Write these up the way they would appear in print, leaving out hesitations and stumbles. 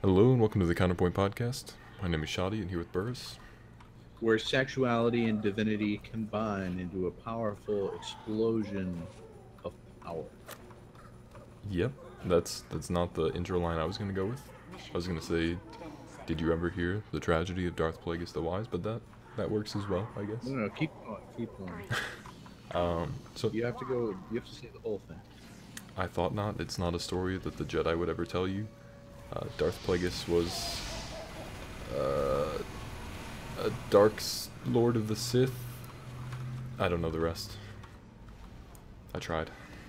Hello and welcome to the Counterpoint Podcast. My name is Shadi and here with Burris. Where sexuality and divinity combine into a powerful explosion of power. Yep, that's not the intro line I was going to go with. I was going to say, did you ever hear the tragedy of Darth Plagueis the Wise? But that works as well, I guess. No, keep going. So You have to go. You have to say the whole thing. I thought not. It's not a story that the Jedi would ever tell you. Darth Plagueis was a dark lord of the Sith. I don't know the rest. I tried.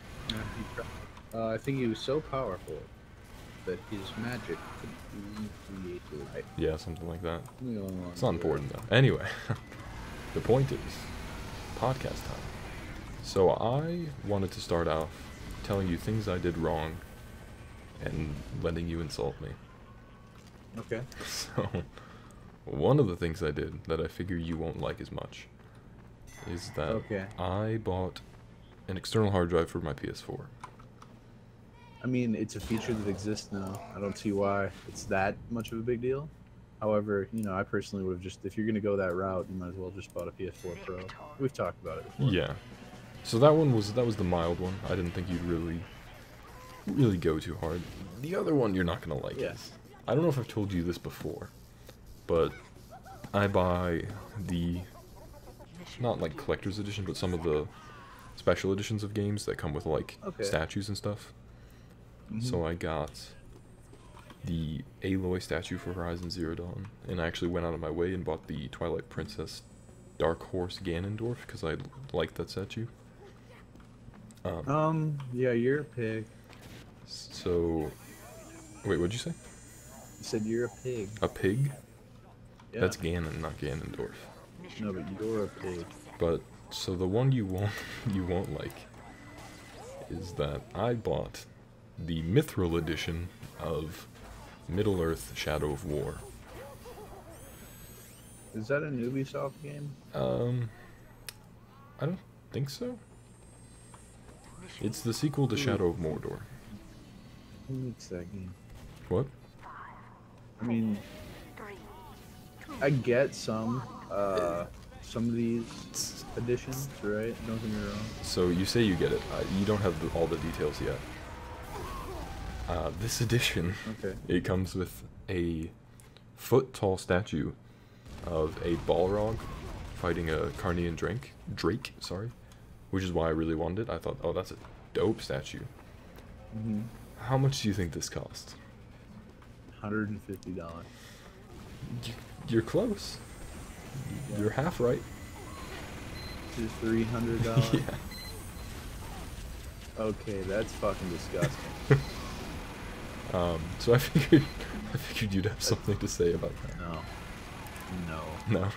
I think he was so powerful that his magic could recreate life. Yeah, something like that. We don't want It's not to do important though. Anyway, the point is, podcast time. So I wanted to start off telling you things I did wrong and letting you insult me. that. Okay. So, one of the things I did that I figure you won't like as much is that Okay. I bought an external hard drive for my PS4. I mean, it's a feature that exists now. I don't see why it's that much of a big deal. However, I personally would have just, if you're going to go that route, you might as well just bought a PS4 Pro. We've talked about it before. Yeah. So that was the mild one. I didn't think you'd really go too hard. The other one you're not gonna like. Yes. I don't know if I've told you this before, but I buy the, not like collector's edition, but some of the special editions of games that come with like Okay. statues and stuff. Mhm. So I got the Aloy statue for Horizon Zero Dawn, and I actually went out of my way and bought the Twilight Princess Dark Horse Ganondorf because I liked that statue. Yeah, you're a pig. So, wait, what'd you say? You said you're a pig. A pig? Yeah. That's Ganon, not Ganondorf. No, but you're a pig. But so the one you won't you won't like is that I bought the Mithril edition of Middle Earth: Shadow of War. Is that an Ubisoft game? I don't think so. It's the sequel to Shadow of Mordor. Who makes that game? What? I mean, I get some of these editions, right? Don't get me wrong. So you say you get it. You don't have all the details yet. This edition, Okay. it comes with a foot-tall statue of a Balrog fighting a Carnian Drake, sorry, which is why I really wanted it. I thought, oh, that's a dope statue. Mm-hmm. How much do you think this cost? $150. You're close. Yeah. You're half right. To $300. Yeah. Okay, that's fucking disgusting. So I figured you'd have something to say about that. No. No.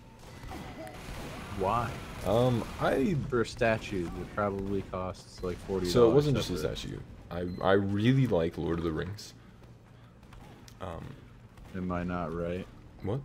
Why? I For a statue that probably costs like $40. So it wasn't just a separate. statue. I really like Lord of the Rings. Am I not right? What?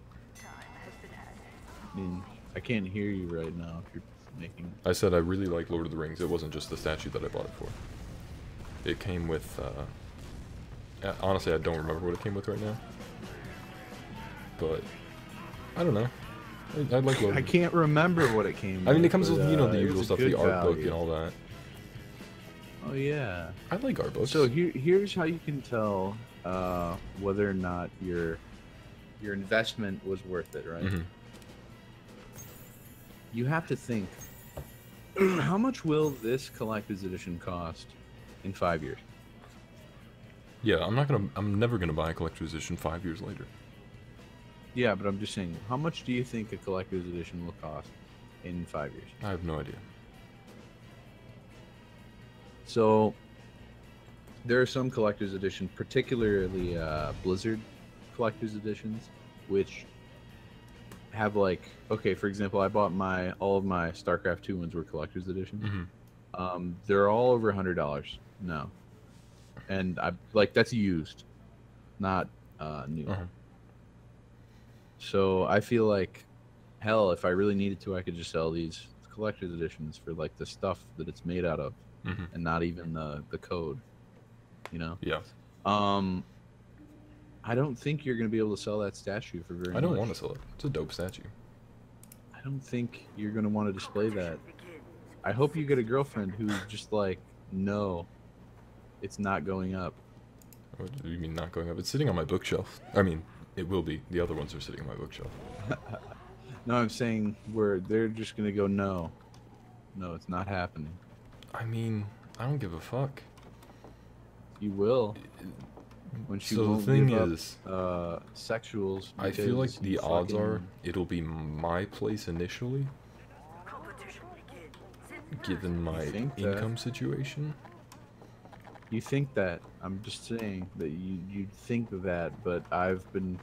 I mean, I can't hear you right now if you're making. I said I really like Lord of the Rings. It wasn't just the statue that I bought it for. It came with, honestly, I don't remember what it came with right now. But, I don't know. I like Lord I of the can't remember what it came. I mean, it with, comes but, with, the it was usual a stuff, good the art book value. and all that. Oh yeah. I like art books. So here's how you can tell whether or not your investment was worth it, right? Mhm. You have to think, how much will this collector's edition cost in 5 years? Yeah, I'm never gonna buy a collector's edition 5 years later. Yeah, but I'm just saying, how much do you think a collector's edition will cost in 5 years? I have no idea. So there are some collector's editions, particularly Blizzard collector's editions, which have like, okay, for example, I bought all of my StarCraft 2 ones were collector's editions. Mhm. They're all over $100 now, and I like that's used, not new. Uh-huh. So I feel like, hell, if I really needed to, I could just sell these collector's editions for like the stuff that it's made out of, Mhm. and not even the code, you know. Yeah. Um, I don't think you're gonna be able to sell that statue for very I don't much. want to sell it. It's a dope statue. I don't think you're gonna want to display that. I hope you get a girlfriend who's just like, no, it's not going up. What do you mean not going up? It's sitting on my bookshelf. I mean, it will be. The other ones are sitting on my bookshelf. No, I'm saying where they're just gonna go, no, no, it's not happening. I mean, I don't give a fuck. You will. When she So the won't thing give up, is, sexuals. I feel like because the you odds are fucking- it'll be my place initially, given my think that? income situation. You think that? I'm just saying that you think that, but I've been,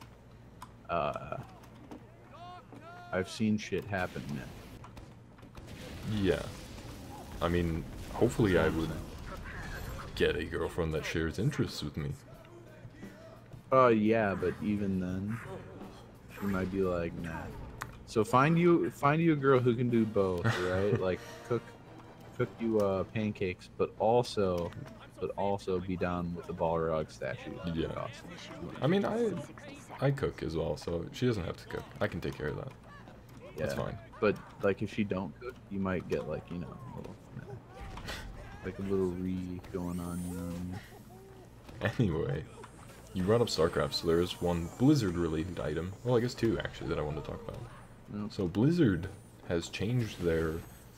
I've seen shit happen now. Yeah. I mean, hopefully I would get a girlfriend that shares interests with me. Yeah, but even then, she might be like, nah. So find you a girl who can do both, right? Like cook you pancakes, but also be down with the Balrog statue. Yeah. Awesome. I mean, I cook as well, so she doesn't have to cook. I can take care of that. That's Yeah. fine. But like if she don't cook, you might get like, you know, like a little re going on, you know what I mean? Anyway, you brought up StarCraft, so there is one Blizzard-related item. Well, I guess two, actually, that I wanted to talk about. No. So Blizzard has changed their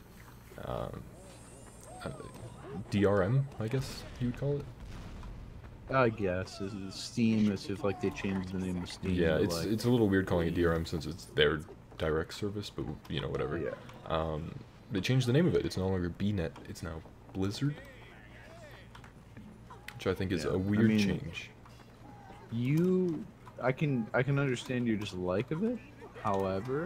DRM, I guess you would call it. I guess this is Steam as if like they changed the name of Steam. Yeah, to, it's like, it's a little weird calling it DRM since it's their direct service, but you know, whatever. yeah. They changed the name of it. It's no longer BNet. It's now Blizzard, which I think is Yeah, a I weird mean- change. I can understand your dislike of it. However,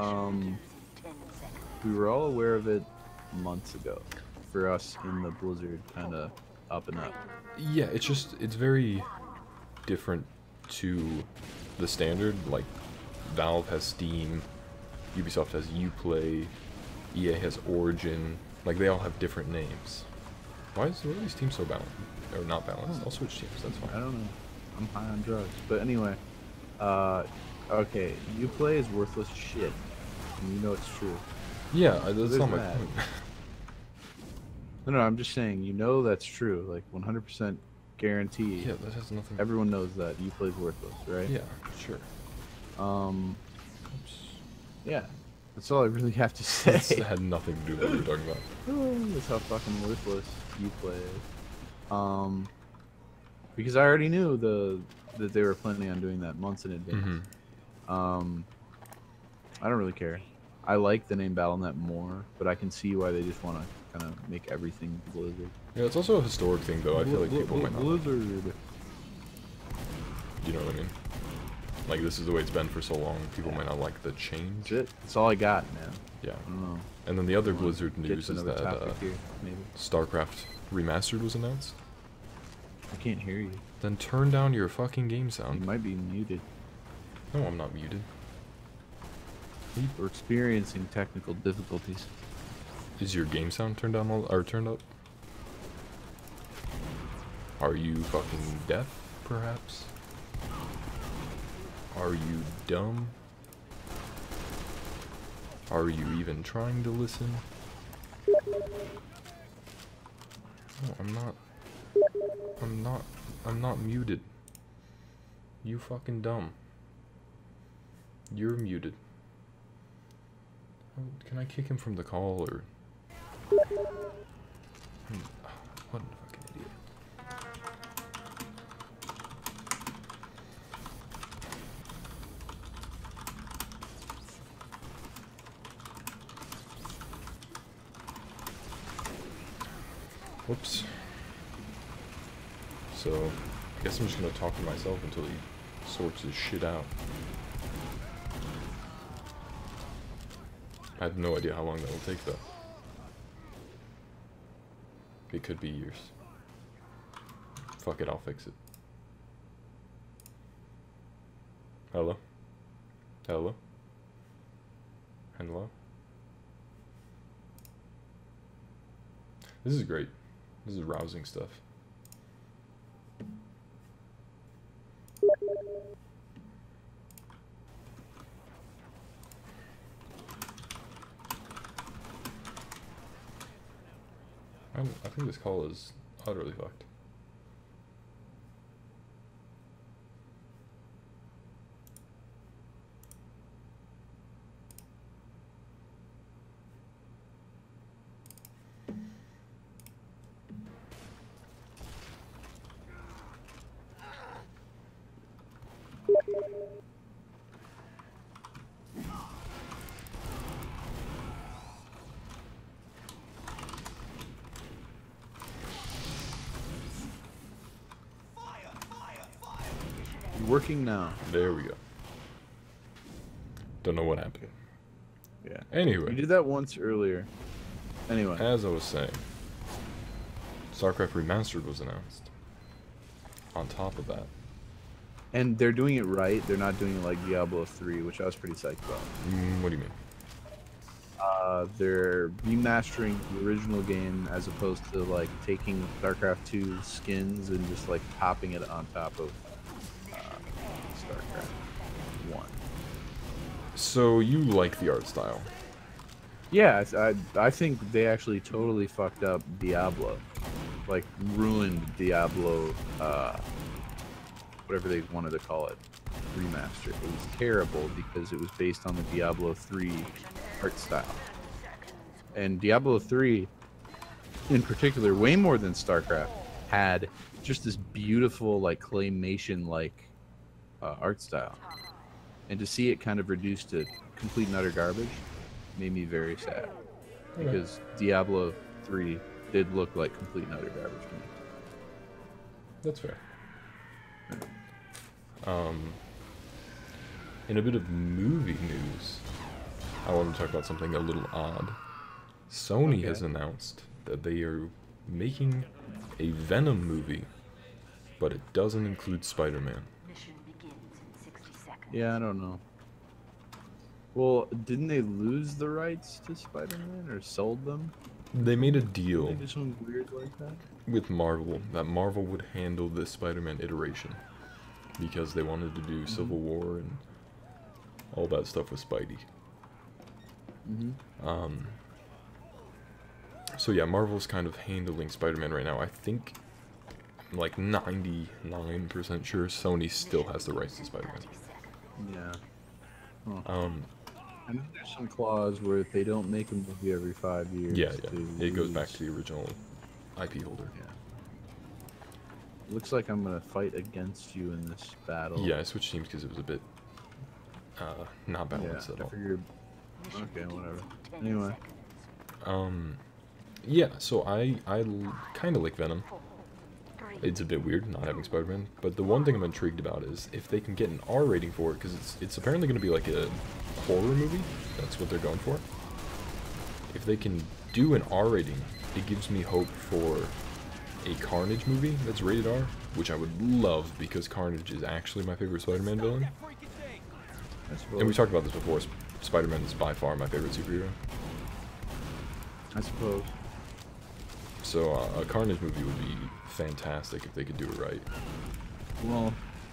we were all aware of it months ago. For us in the Blizzard kind of up and up. Yeah, it's very different to the standard. Like, Valve has Steam, Ubisoft has Uplay, EA has Origin. Like, they all have different names. Why are these teams so balanced? Or not balanced? I'll switch teams, that's I fine. don't know. I'm high on drugs. But anyway, okay, Uplay is worthless shit. And you know it's true. Yeah, that's There's not my that. point. No, I'm just saying, you know that's true. Like 100% guarantee. Yeah, that has nothing. Everyone knows that Uplay's worthless, right? Yeah, sure. Oops. Yeah. That's all I really have to That say. had nothing to do with what we were talking about. That's how fucking worthless Uplay is. Because I already knew that they were planning on doing that months in advance. Mhm. I don't really care. I like the name BattleNet more, but I can see why they just want to kind of make everything Blizzard. Yeah, it's also a historic thing, though. I feel like people might not. Blizzard. You know what I mean? Like, this is the way it's been for so long. People might not like the change. That's it. That's all I got, man. Yeah. I don't know. And then the other Wanna Blizzard get news to is another that topic here, maybe. StarCraft Remastered was announced. I can't hear you. Then turn down your fucking game You sound. might be muted. No, I'm not muted. We're experiencing technical difficulties. Is your game sound turned down or turned up? Are you fucking deaf, perhaps? Are you dumb? Are you even trying to listen? No, I'm not muted. You fucking dumb. You're muted. Oh, can I kick him from the call, or... What a fucking idiot. Whoops. So, I guess I'm just gonna talk to myself until he sorts his shit out. I have no idea how long that will take, though. It could be years. Fuck it, I'll fix it. Hello? Hello? Hello? This is great. This is rousing stuff. I think this call is utterly fucked. Working now. There we go. Don't know what happened. Yeah. Anyway. You did that once earlier. Anyway. As I was saying, StarCraft Remastered was announced. On top of that. And they're doing it right. They're not doing it like Diablo 3, which I was pretty psyched about. What do you mean? They're remastering the original game as opposed to like taking StarCraft 2 skins and just like popping it on top of StarCraft 1. So you like the art style? Yeah, I think they actually totally fucked up Diablo. Like, ruined Diablo, whatever they wanted to call it, remaster. It was terrible because it was based on the Diablo 3 art style. And Diablo 3, in particular, way more than StarCraft, had just this beautiful, like, claymation-like art style. And to see it kind of reduced to complete and utter garbage made me very sad. Because Diablo 3 did look like complete and utter garbage to me. That's fair. In a bit of movie news, I want to talk about something a little odd. Sony has announced that they are making a Venom movie, but it doesn't include Spider-Man. Yeah, I don't know. Well, didn't they lose the rights to Spider-Man or sold them? They made a deal They did something weird like that? with Marvel that Marvel would handle this Spider-Man iteration because they wanted to do Civil War and all that stuff with Spidey. So yeah, Marvel's kind of handling Spider-Man right now. I think I'm like 99% sure Sony still has the rights to Spider-Man. Yeah. I know there's some clause where if they don't make a movie every 5 years, Yeah, they it goes back lose. to the original IP holder. Yeah. Looks like I'm gonna fight against you in this battle. Yeah, I switched teams because it was a bit not balanced at I all. figured. Okay, whatever. Anyway. Yeah, so I kind of like Venom. It's a bit weird not having Spider-Man, but the one thing I'm intrigued about is if they can get an R rating for it, because it's apparently going to be like a horror movie. That's what they're going for. If they can do an R rating, it gives me hope for a Carnage movie that's rated R, which I would love because Carnage is actually my favorite Spider-Man villain. And we talked about this before. Spider-Man is by far my favorite superhero. I suppose. So a Carnage movie would be fantastic if they could do it right. Well,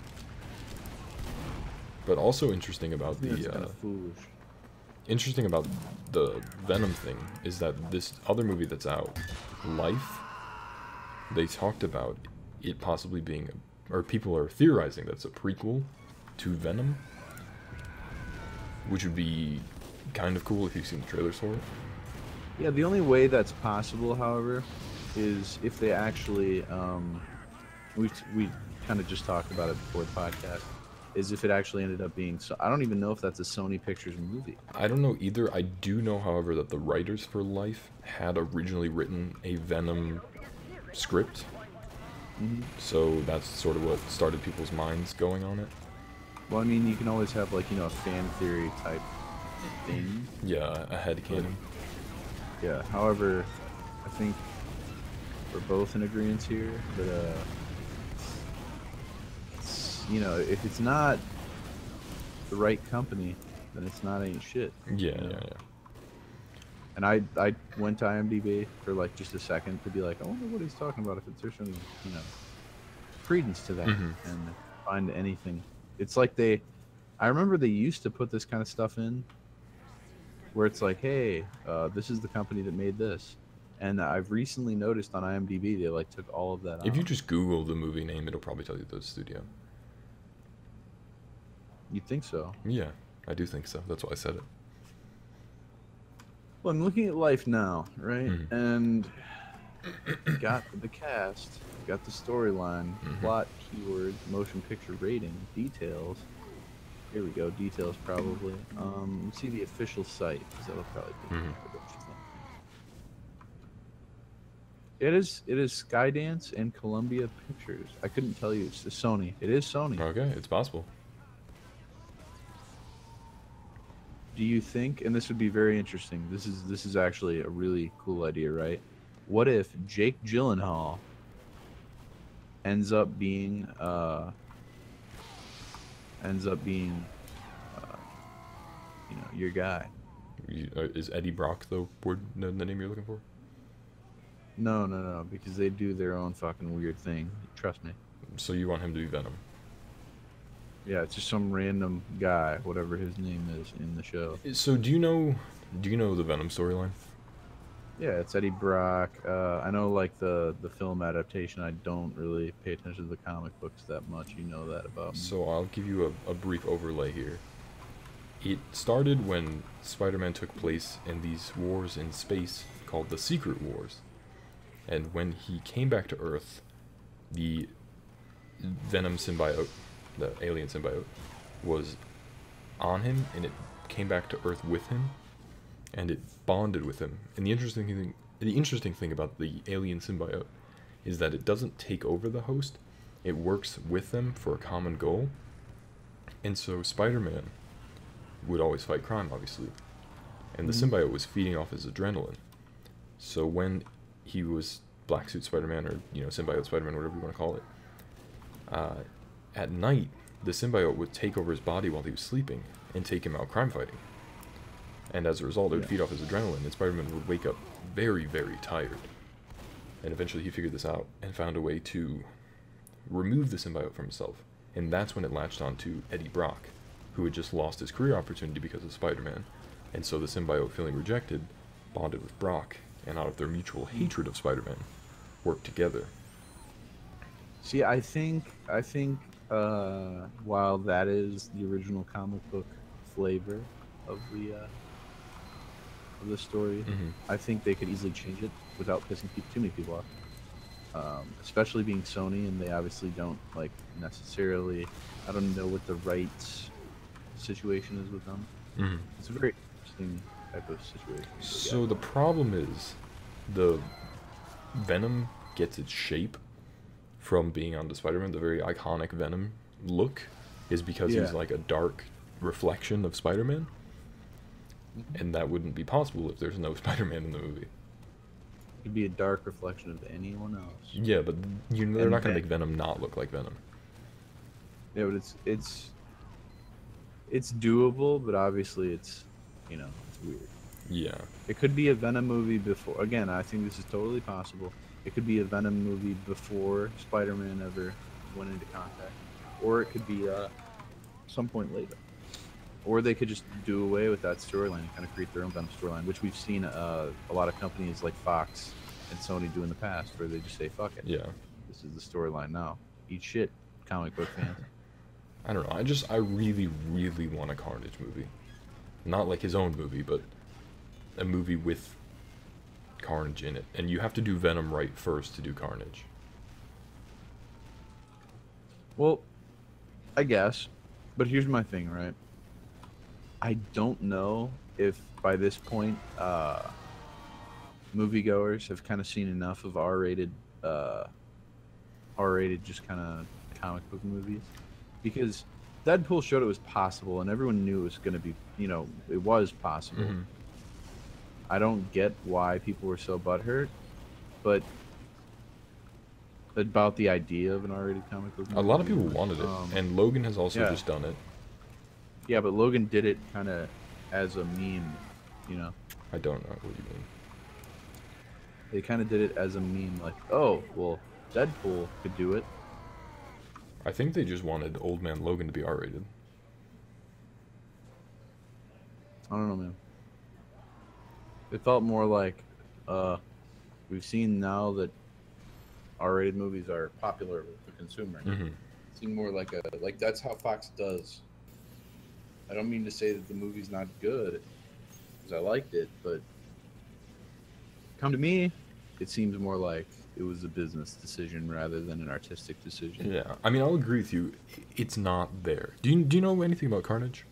But also interesting about I think that's the kind of foolish. interesting about the Venom thing is that this other movie that's out, Life, they talked about it possibly being, or people are theorizing that it's a prequel to Venom, which would be kind of cool if you've seen the trailers for it. Yeah, the only way that's possible, however, is if they actually, we kind of just talked about it before the podcast, is if it actually ended up being, so I don't even know if that's a Sony Pictures movie. I don't know either. I do know, however, that the writers for Life had originally written a Venom script. So that's sort of what started people's minds going on it. Well, I mean, you can always have, like, you know, a fan theory type thing. Yeah, a headcanon. Yeah, however, I think we're both in agreement here that, you know, if it's not the right company, then it's not any shit. Yeah, you know? yeah. And I went to IMDb for like just a second to be like, I wonder what he's talking about, if there's some, you know, credence to that, and find anything. It's like I remember they used to put this kind of stuff in, where it's like, hey, this is the company that made this, And I've recently noticed on IMDb they like took all of that If out. you just Google the movie name, it'll probably tell you the studio. You'd think so. Yeah, I do think so. That's why I said it. Well, I'm looking at Life now, right? Mhm. And got the cast, got the storyline, Mhm. plot, keywords, motion picture rating, details. Here we go, details probably. Let's see the official site, because that'll probably be Mhm. what you think. It is Skydance and Columbia Pictures. I couldn't tell you. It's Sony. It is Sony. Okay, it's possible. Do you think? And this would be very interesting. This is actually a really cool idea, right? What if Jake Gyllenhaal ends up being ends up being you know, your guy? Is Eddie Brock the word, the name you're looking for? No, no, no, because they do their own fucking weird thing. Trust me. So you want him to be Venom? Yeah, it's just some random guy, whatever his name is in the show. So do you know the Venom storyline? Yeah, it's Eddie Brock. I know like the film adaptation. I don't really pay attention to the comic books that much. You know that about me. So I'll give you a brief overlay here. It started when Spider-Man took place in these wars in space called the Secret Wars. And when he came back to Earth, the Venom symbiote, the alien symbiote, was on him, and it came back to Earth with him, and it bonded with him. And the interesting thing about the alien symbiote is that it doesn't take over the host; it works with them for a common goal. And so Spider-Man would always fight crime, obviously, and the symbiote was feeding off his adrenaline. So when he was Black Suit Spider-Man, or Symbiote Spider-Man, whatever you want to call it, at night the symbiote would take over his body while he was sleeping and take him out crime fighting. And as a result, it would feed off his adrenaline, and Spider-Man would wake up very, very tired. And eventually he figured this out and found a way to remove the symbiote from himself. And that's when it latched on to Eddie Brock, who had just lost his career opportunity because of Spider-Man. And so the symbiote, feeling rejected, bonded with Brock, and out of their mutual hatred of Spider-Man, worked together. See, I think while that is the original comic book flavor of the story, Mhm. I think they could easily change it without pissing too many people off. Especially being Sony, and they obviously don't like necessarily. I don't know what the rights situation is with them. Mhm. It's a very interesting type of situation. but So the problem is, the Venom gets its shape from being on the Spider-Man. The very iconic Venom look is because Yeah. he's like a dark reflection of Spider-Man, and that wouldn't be possible if there's no Spider-Man in the movie. It'd be a dark reflection of anyone else. Yeah, but they're And not gonna Ven- make Venom not look like Venom. Yeah, but it's doable, but obviously it's it's weird. Yeah. It could be a Venom movie before. Again, I think this is totally possible. It could be a Venom movie before Spider-Man ever went into contact, or it could be some point later. Or they could just do away with that storyline and kind of create their own Venom storyline, which we've seen a lot of companies like Fox and Sony do in the past, where they just say, "Fuck it, Yeah. this is the storyline now. Eat shit, comic book fans." I don't know. I really, really want a Carnage movie. Not like his own movie, but a movie with Carnage in it. And you have to do Venom right first to do Carnage. Well, I guess, but here's my thing, right? I don't know if by this point, moviegoers have kind of seen enough of R-rated just kind of comic book movies, because Deadpool showed it was possible, and everyone knew it was going to be, it was possible. Mhm. I don't get why people were so butthurt, but about the idea of an R-rated comic book movie. A lot of people wanted it, and Logan has also yeah. just done it. Yeah, but Logan did it kind of as a meme, I don't know what you mean. They kind of did it as a meme, like, oh, well, Deadpool could do it. I think they just wanted Old Man Logan to be R-rated. I don't know, man. It felt more like, we've seen now that R-rated movies are popular with the consumer. Hmm. Seem more like that's how Fox does. I don't mean to say that the movie's not good, because I liked it, but come to me, it seems more like it was a business decision rather than an artistic decision. Yeah, I mean, I'll agree with you. It's not there. Do you know anything about Carnage?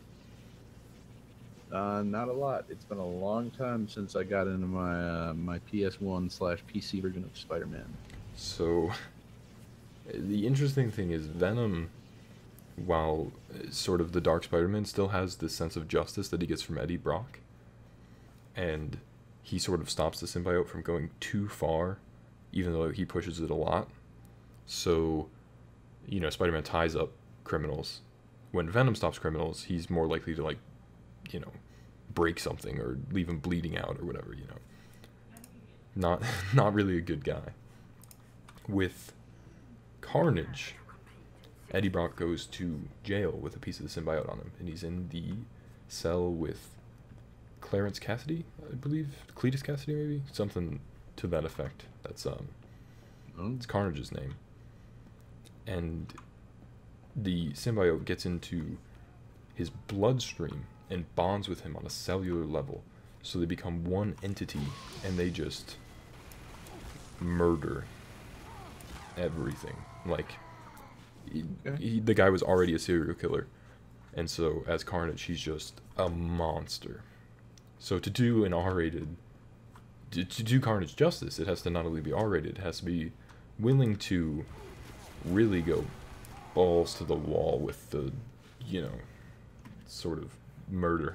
Not a lot. It's been a long time since I got into my PS1/PC version of Spider-Man. So, the interesting thing is Venom, while sort of the Dark Spider-Man, still has this sense of justice that he gets from Eddie Brock, and he sort of stops the symbiote from going too far, even though he pushes it a lot. So, Spider-Man ties up criminals. When Venom stops criminals, he's more likely to, like, break something or leave him bleeding out or whatever. Not not really a good guy. With Carnage, Eddie Brock goes to jail with a piece of the symbiote on him, and he's in the cell with Clarence Cassidy, I believe, Cletus Cassidy, maybe, something to that effect. That's it's Carnage's name, and the symbiote gets into his bloodstream and bonds with him on a cellular level, so they become one entity, and they just murder everything. Like, the guy was already a serial killer, and so as Carnage, he's just a monster. So to do an R-rated, to do Carnage justice, it has to not only be R-rated, it has to be willing to really go balls to the wall with the, sort of murder.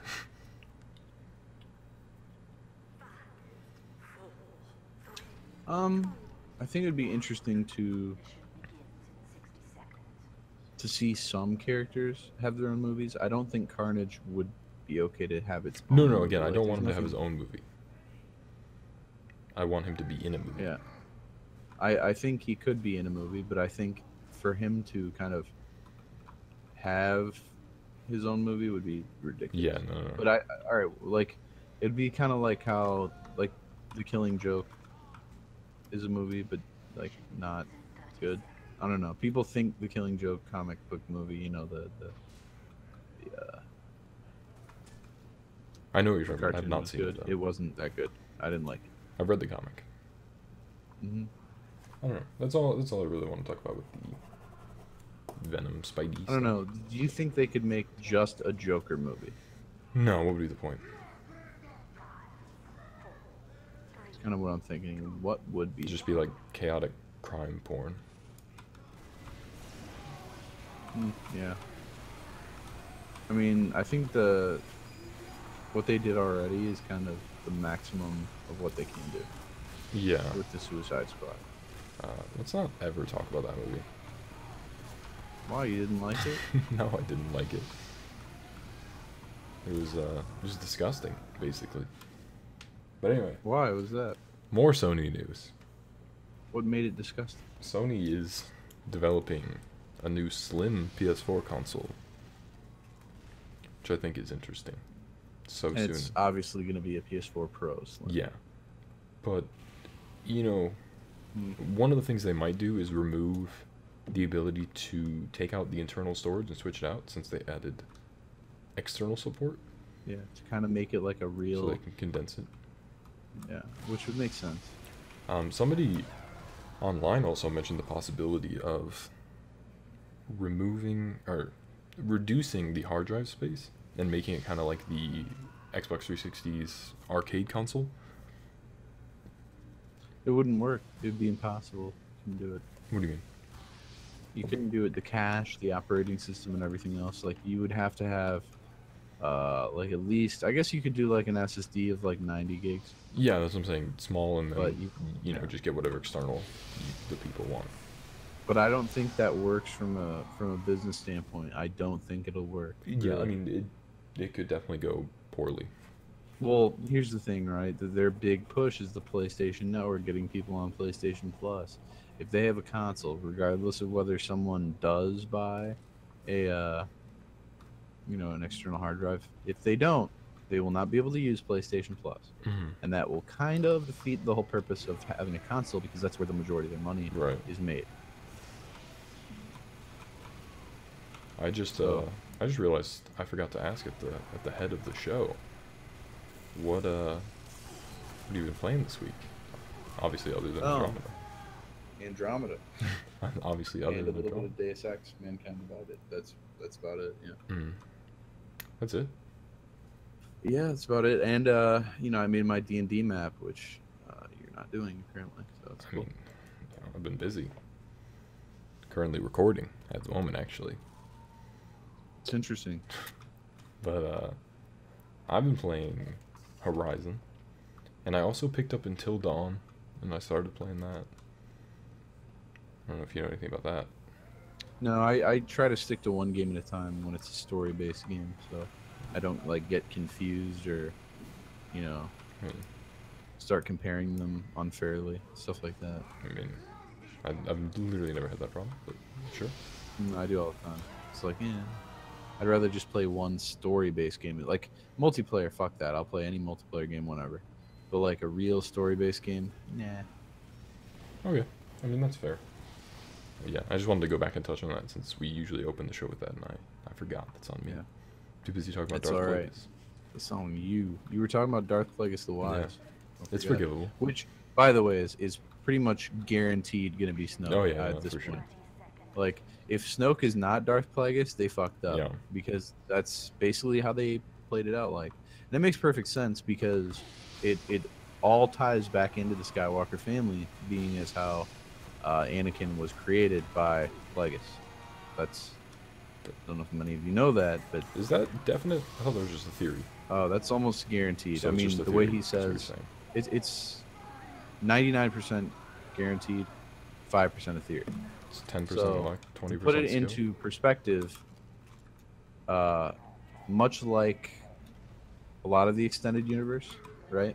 I think it'd be interesting to see some characters have their own movies. I don't think Carnage would be okay to have its own No, movie. again, I Like, don't there's want him to have nothing- his own movie. I want him to be in a movie. Yeah. I think he could be in a movie, but I think for him to kind of have his own movie would be ridiculous. Yeah, no. But all right, like, it'd be kind of like how, like, The Killing Joke is a movie, but, like, not good. I don't know. People think The Killing Joke comic book movie, the I know what you're talking about. cartoon I've not was seen good. it, though. It wasn't that good. I didn't like it. I've read the comic. Hmm. I don't know. That's all I really want to talk about with the Venom Spidey. I don't know. Do you think they could make just a Joker movie? No, what would be the point? It's kind of what I'm thinking. What would be? Just be like chaotic crime porn. Yeah. I mean, I think what they did already is kind of the maximum of what they can do Yeah. with the Suicide Squad. Let's not ever talk about that movie. Why, you didn't like it? No, I didn't like it. It was disgusting, basically. But anyway, Why was that? more Sony news. What made it disgusting? Sony is developing a new slim PS4 console, which I think is interesting. So And soon. it's obviously going to be a PS4 Pro. Slim. Yeah. But, Hmm. one of the things they might do is remove the ability to take out the internal storage and switch it out, since they added external support, Yeah, to kind of make it like a so real. they can condense it. Yeah, which would make sense. Somebody online also mentioned the possibility of removing or reducing the hard drive space and making it kind of like the Xbox 360's arcade console. It wouldn't work. It would be impossible to do it. What do you mean? You couldn't do it. The cache, the operating system, and everything else. Like, you would have to have, like, at least. I guess you could do like an SSD of like 90 gigs. Yeah, that's what I'm saying. Small, and then But you just get whatever external the people want. But I don't think that works from a business standpoint. I don't think it'll work. Yeah, I really. mean it could definitely go poorly. Well, here's the thing, right? Their big push is the PlayStation Network, getting people on PlayStation Plus. If they have a console, regardless of whether someone does buy a, an external hard drive, if they don't, they will not be able to use PlayStation Plus, Mhm. and that will kind of defeat the whole purpose of having a console because that's where the majority of their money Right. is made. I just realized I forgot to ask at the head of the show. What have you been playing this week? Obviously, other than Andromeda. Andromeda. Obviously, other And a than little bit Andromeda. of Deus Ex, Mankind Divided. That's about it. Yeah. Mm. That's it. Yeah, that's about it. And I made my D&D map, which you're not doing currently, so it's I cool. mean, I've been busy. Currently recording at the moment, actually. It's interesting. But I've been playing Horizon, and I also picked up Until Dawn, and I started playing that. I don't know if you know anything about that. No, I try to stick to one game at a time when it's a story-based game, so I don't like get confused or, I mean, start comparing them unfairly, stuff like that. I mean, I've literally never had that problem, but sure. I do all the time. It's like, yeah, I'd rather just play one story-based game. Like multiplayer, fuck that. I'll play any multiplayer game whenever. But like a real story-based game, nah. Okay, I mean, that's fair. But yeah, I just wanted to go back and touch on that since we usually open the show with that, and I forgot. That's on me. Yeah. Too busy talking about It's Darth alright. Plagueis. It's on you. You were talking about Darth Plagueis the Wise. Don't It's forget. forgivable. Which, by the way, is pretty much guaranteed going to be Snoke Oh, yeah, at no, this for point. sure. Like, if Snoke is not Darth Plagueis, they fucked up. Yeah. Because that's basically how they played it out. Like, and it makes perfect sense because it all ties back into the Skywalker family, being as how Anakin was created by Plagueis. That's, I don't know if many of you know that, but Is that definite? I thought that was just a theory. that's almost guaranteed. So I it's mean, just a the way theory, he is what you're says, saying. it's 99% guaranteed, 5% a theory. It's 10% So, luck, 20% Put it skill. into perspective, much like a lot of the extended universe, right?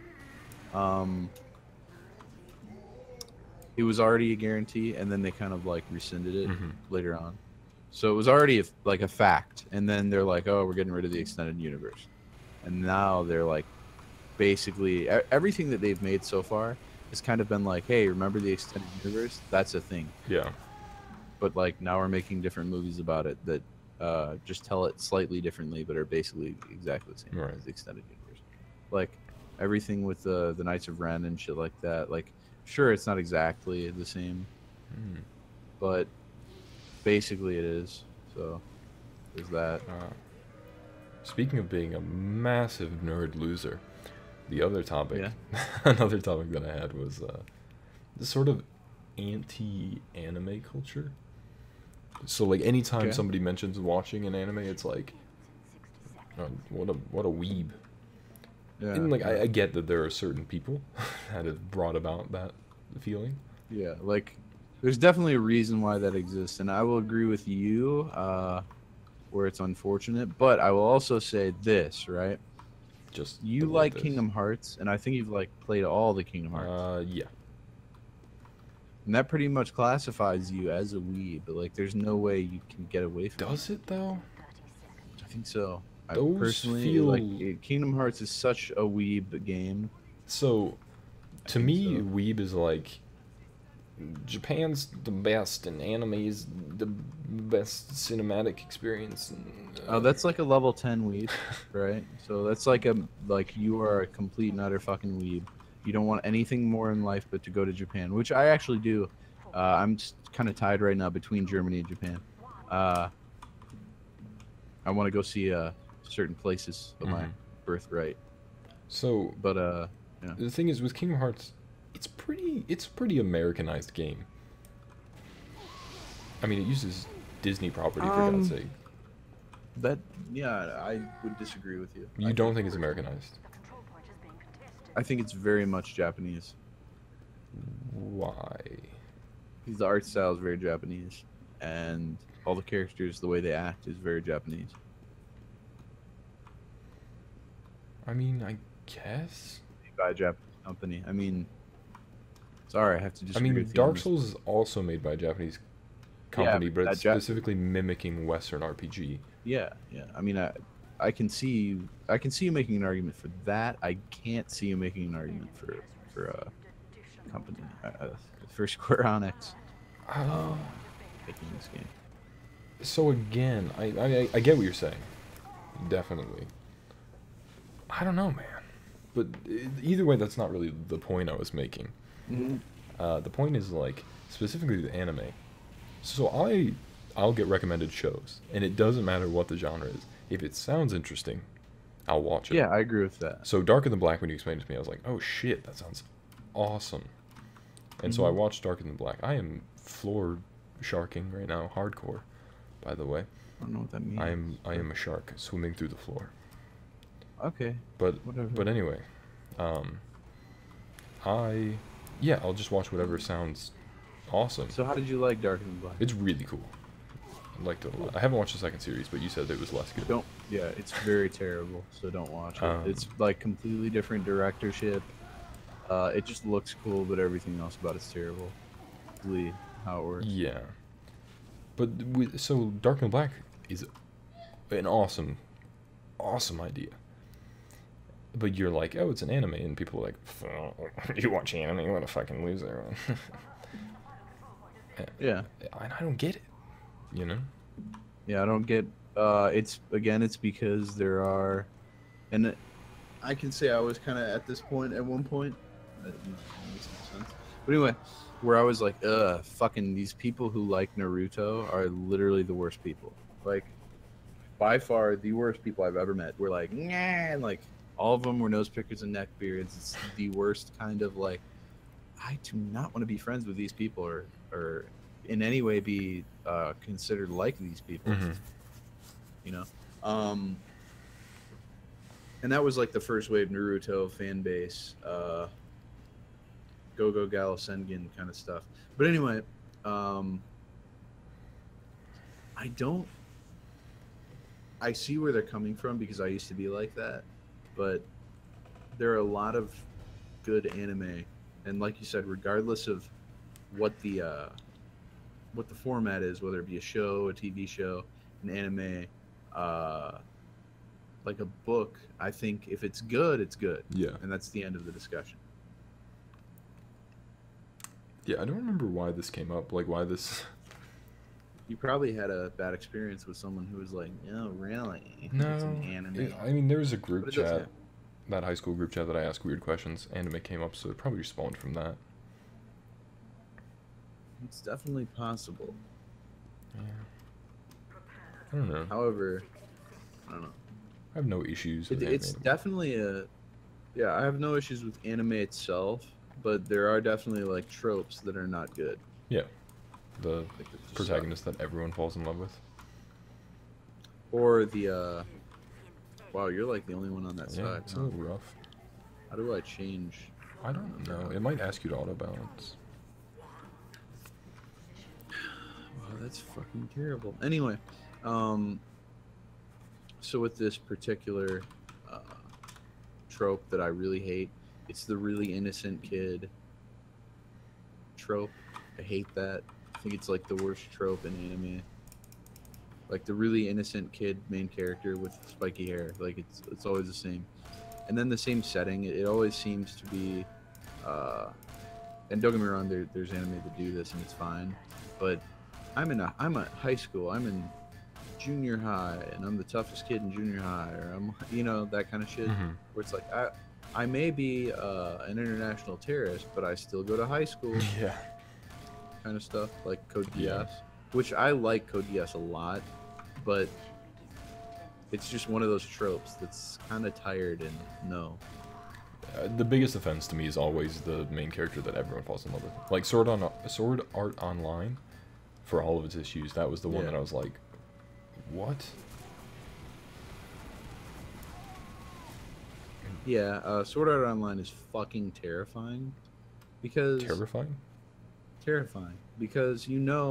It was already a guarantee, and then they kind of like rescinded it Mhm. later on. So it was already like a fact, and then they're like, "Oh, we're getting rid of the extended universe," and now they're like, basically everything that they've made so far has kind of been like, "Hey, remember the extended universe? That's a thing." Yeah. But like now we're making different movies about it that just tell it slightly differently, but are basically exactly the same Right. as the extended universe. Like everything with the Knights of Ren and shit like that. Like, sure, it's not exactly the same, Mm. but basically it is. So there's that. Speaking of being a massive nerd loser, the other topic, Yeah. another topic that I had was this sort of anti-anime culture. So like anytime Okay. somebody mentions watching an anime, it's like, oh, what a weeb. Yeah. And like I get that there are certain people that have brought about that feeling. Yeah, like there's definitely a reason why that exists, and I will agree with you where it's unfortunate, but I will also say this, right? Just You the way like it is. Kingdom Hearts, and I think you've like played all the Kingdom Hearts. Yeah. And that pretty much classifies you as a weeb, but like there's no way you can get away from Does it though? it. I think so. I Those personally feel- like Kingdom Hearts is such a weeb game. So, to think me, so. weeb is like Japan's the best, and anime is the best cinematic experience. And, Oh, that's like a level 10 weeb, right? So that's like you are a complete and utter fucking weeb. You don't want anything more in life but to go to Japan, which I actually do. I'm kind of tied right now between Germany and Japan. I want to go see certain places of my Mhm. birthright, So but the thing is with Kingdom Hearts, it's a pretty Americanized game. I mean, it uses Disney property for God's sake. that I would disagree with you. You don't think it's Americanized? I think it's very much Japanese. Why? Because the art style is very Japanese, and all the characters, the way they act, is very Japanese. I mean, I guess. By a Japanese company. I mean, sorry, I have to I disagree mean, with you on Dark this. Souls is also made by a Japanese company, but but it's that specifically mimicking Western RPG. Yeah. I mean, I can see you making an argument for that. I can't see you making an argument for company for Square Enix Uh, making this game. so again, I get what you're saying. Definitely. I don't know, man. But either way, that's not really the point I was making. Mm-hmm. The point is like specifically the anime. So I'll get recommended shows, and it doesn't matter what the genre is. If it sounds interesting, I'll watch it. Yeah, I agree with that. So Darker Than Black, when you explained it to me, I was like, oh shit, that sounds awesome. And so I watched Darker Than Black. I am floor sharking right now, hardcore, by the way. I don't know what that means. I am a shark swimming through the floor. Okay. But Whatever. anyway, I'll just watch whatever sounds awesome. So how did you like Darker Than Black? It's really cool. I liked it a lot. I haven't watched the second series, but you said it was less good. Don't. Yeah, it's very terrible. So don't watch it. It's Um, like completely different directorship. It just looks cool, but everything else about it's terrible. Really, how it works. Yeah. But so Dark and Black is an awesome, awesome idea. But you're like, oh, it's an anime, and people are like, you watch anime? What a fucking loser! Yeah. And I don't get it. You know? Yeah, I don't get. It's because there are, and I can say I was kind of at this point at one point. That makes no sense. But anyway, where I was like, fucking these people who like Naruto are literally the worst people. Like, by far the worst people I've ever met. We're like, nah, and like all of them were nose pickers and neck beards. It's the worst kind of like. I do not want to be friends with these people or in any way be considered like these people. Mm-hmm. You know, and that was like the first wave Naruto fan base, Go Go Gal Sengen kind of stuff. But anyway, I see where they're coming from because I used to be like that, but there are a lot of good anime, and like you said, regardless of what the format is, whether it be a show, a TV show, an anime, like a book, I think if it's good, it's good. Yeah. And that's the end of the discussion. Yeah, I don't remember why this came up. Like, why this... You probably had a bad experience with someone who was like, "Oh, really? No. It's an anime." I mean, there was a group But it does chat, happen. that high school group chat that I asked weird questions. Anime came up, so it probably spawned from that. It's definitely possible. Yeah. I don't know. However, I don't know. I have no issues with It's anime. definitely yeah. I have no issues with anime itself, but there are definitely like tropes that are not good. Yeah. The Like, that just protagonist that everyone falls in love with. suck. Or the wow, you're like the only one on that Yeah, side. it's a Huh? little rough. How do I change? I don't know. It might ask you to auto balance. Wow, that's fucking terrible. Anyway, so with this particular trope that I really hate, it's the really innocent kid trope. I hate that. I think it's like the worst trope in anime. Like the really innocent kid main character with spiky hair. Like it's always the same. And then the same setting. It always seems to be and don't get me wrong, there's anime that do this and it's fine. But I'm at high school. I'm in junior high, and I'm the toughest kid in junior high, or I'm that kind of shit. Mm-hmm. Where it's like I may be an international terrorist, but I still go to high school, Yeah. kind of stuff like Code Yeah. Geass, which I like Code Geass a lot, but it's just one of those tropes that's kind of tired and no. The biggest offense to me is always the main character that everyone falls in love with. Like Sword Art Online, for all of its issues, that was the one Yeah. that I was like, what? Yeah, Sword Art Online is fucking terrifying because Terrifying? because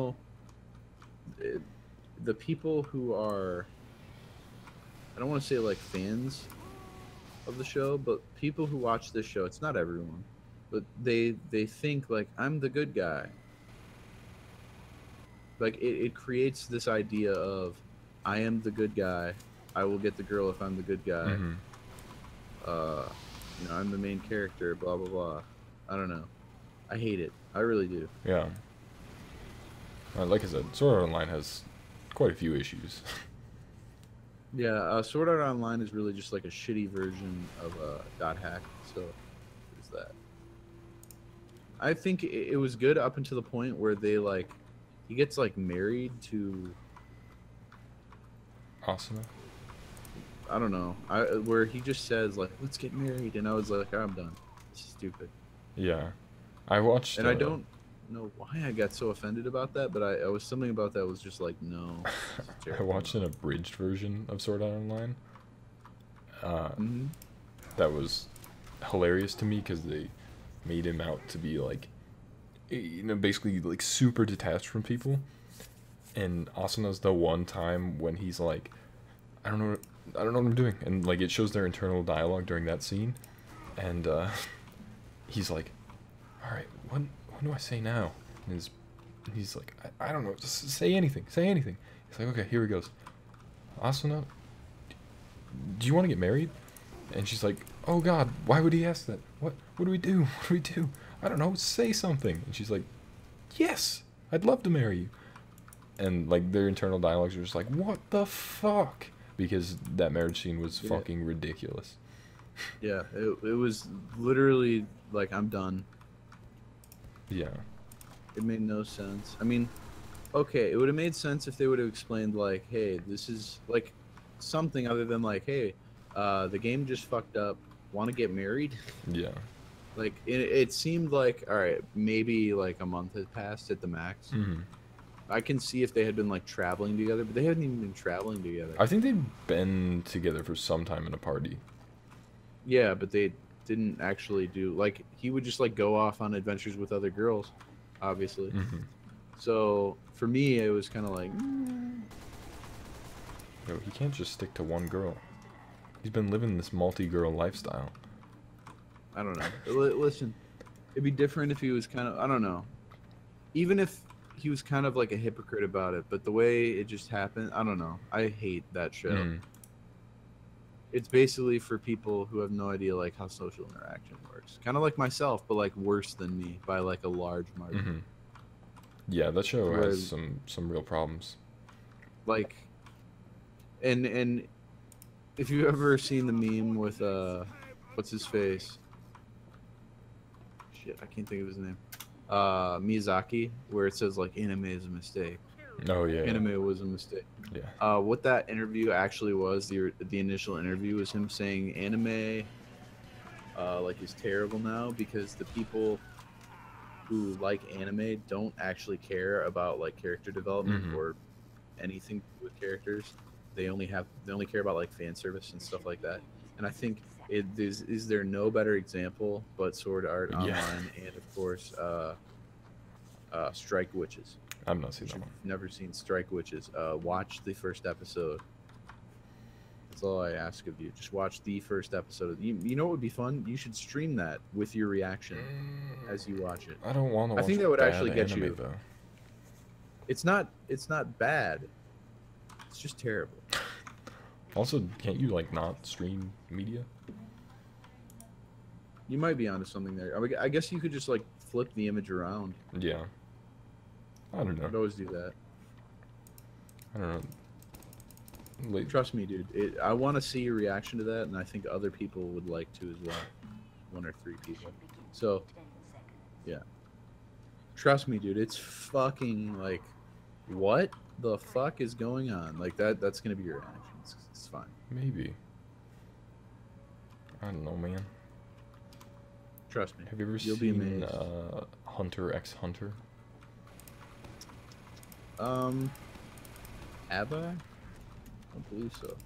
the people who are, I don't want to say like fans of the show, but people who watch this show, it's not everyone, but they think like I'm the good guy. Like it creates this idea of I am the good guy I will get the girl if I'm the good guy. Mm-hmm. You know, I'm the main character. Blah blah blah. I don't know. I hate it. I really do. Yeah. Like I said, Sword Art Online has quite a few issues. Yeah, Sword Art Online is really just like a shitty version of Dot Hack. So there's that. I think it was good up until the point where they like, he gets like married to, Asuna? I don't know, where he just says like, let's get married, and I was like, I'm done. This is stupid. Yeah. I watched... And I don't know why I got so offended about that, but I was something about that was just like, no. I watched an abridged version of Sword Art Online. That was hilarious to me because they made him out to be like, you know, basically like super detached from people. And Asuna's the one time when he's like, I don't know what I'm doing, and like it shows their internal dialogue during that scene, and he's like, all right, what do I say now? And he's like, I don't know, just say anything. He's like, okay, here he goes. Asuna, do you want to get married? And she's like, oh God, why would he ask that? What do we do? What do we do? I don't know, say something. And she's like, yes, I'd love to marry you. And like their internal dialogues are just like, what the fuck? Because that marriage scene was fucking ridiculous. Yeah, it was literally like, I'm done. Yeah. It made no sense. I mean, okay, it would have made sense if they would have explained like, hey, this is like something other than like, hey, the game just fucked up. Want to get married? Yeah. Like it seemed like, all right, maybe like a month had passed at the max. Mm-hmm. I can see if they had been like traveling together, but they hadn't even been traveling together. I think they'd been together for some time in a party. Yeah, but they didn't actually do, like, he would just like go off on adventures with other girls, obviously. Mm-hmm. So for me, it was kind of like, Yo, he can't just stick to one girl. He's been living this multi-girl lifestyle. I don't know. Listen, it'd be different if he was kind of, I don't know. Even if he was kind of like a hypocrite about it, but the way it just happened, I don't know. I hate that show. Mm. It's basically for people who have no idea like how social interaction works. Kind of like myself, but like worse than me by like a large margin. Mm-hmm. Yeah, that show Whereas, has some real problems. like, and if you've ever seen the meme with what's his face? Shit, I can't think of his name. Miyazaki, where it says like anime is a mistake. Oh yeah. Anime was a mistake. Yeah. What that interview actually was, the initial interview was him saying anime like is terrible now because the people who like anime don't actually care about like character development or anything with characters. They only care about like fan service and stuff like that. And I think is there no better example but Sword Art Online and of course Strike Witches. I've not seen that one. Never seen Strike Witches. Watch the first episode. That's all I ask of you. Just watch the first episode. You know what would be fun? You should stream that with your reaction as you watch it. I don't want to watch I think that would bad actually get anime, you. Though. It's not bad. It's just terrible. Also, can't you like not stream media? You might be onto something there. I guess you could just like flip the image around. Yeah. I don't know. I'd always do that. I don't know. Like, Trust me, dude. I want to see your reaction to that, and I think other people would like to as well. 1 or 3 people. So, yeah. Trust me, dude. It's fucking like, what the fuck is going on? Like that's gonna be your reaction. It's fine. maybe. I don't know, man. Trust me. Have you ever You'll be seen amazed. Hunter x Hunter? Have I? I don't believe so.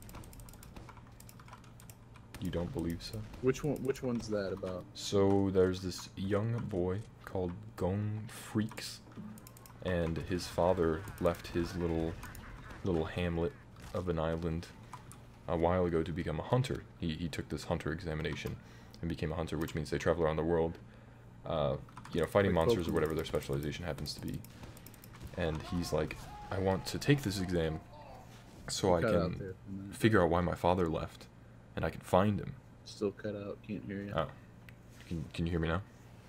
You don't believe so? Which one's that about? So there's this young boy called Gon Freaks, and his father left his little hamlet of an island a while ago to become a hunter. He took this hunter examination and became a hunter, which means they travel around the world, fighting Like monsters or Pokemon. whatever their specialization happens to be. And he's like, I want to take this exam so I Cut out can there for a minute. figure out why my father left, and I can find him. Still cut out. Can't hear you. Oh, can you hear me now?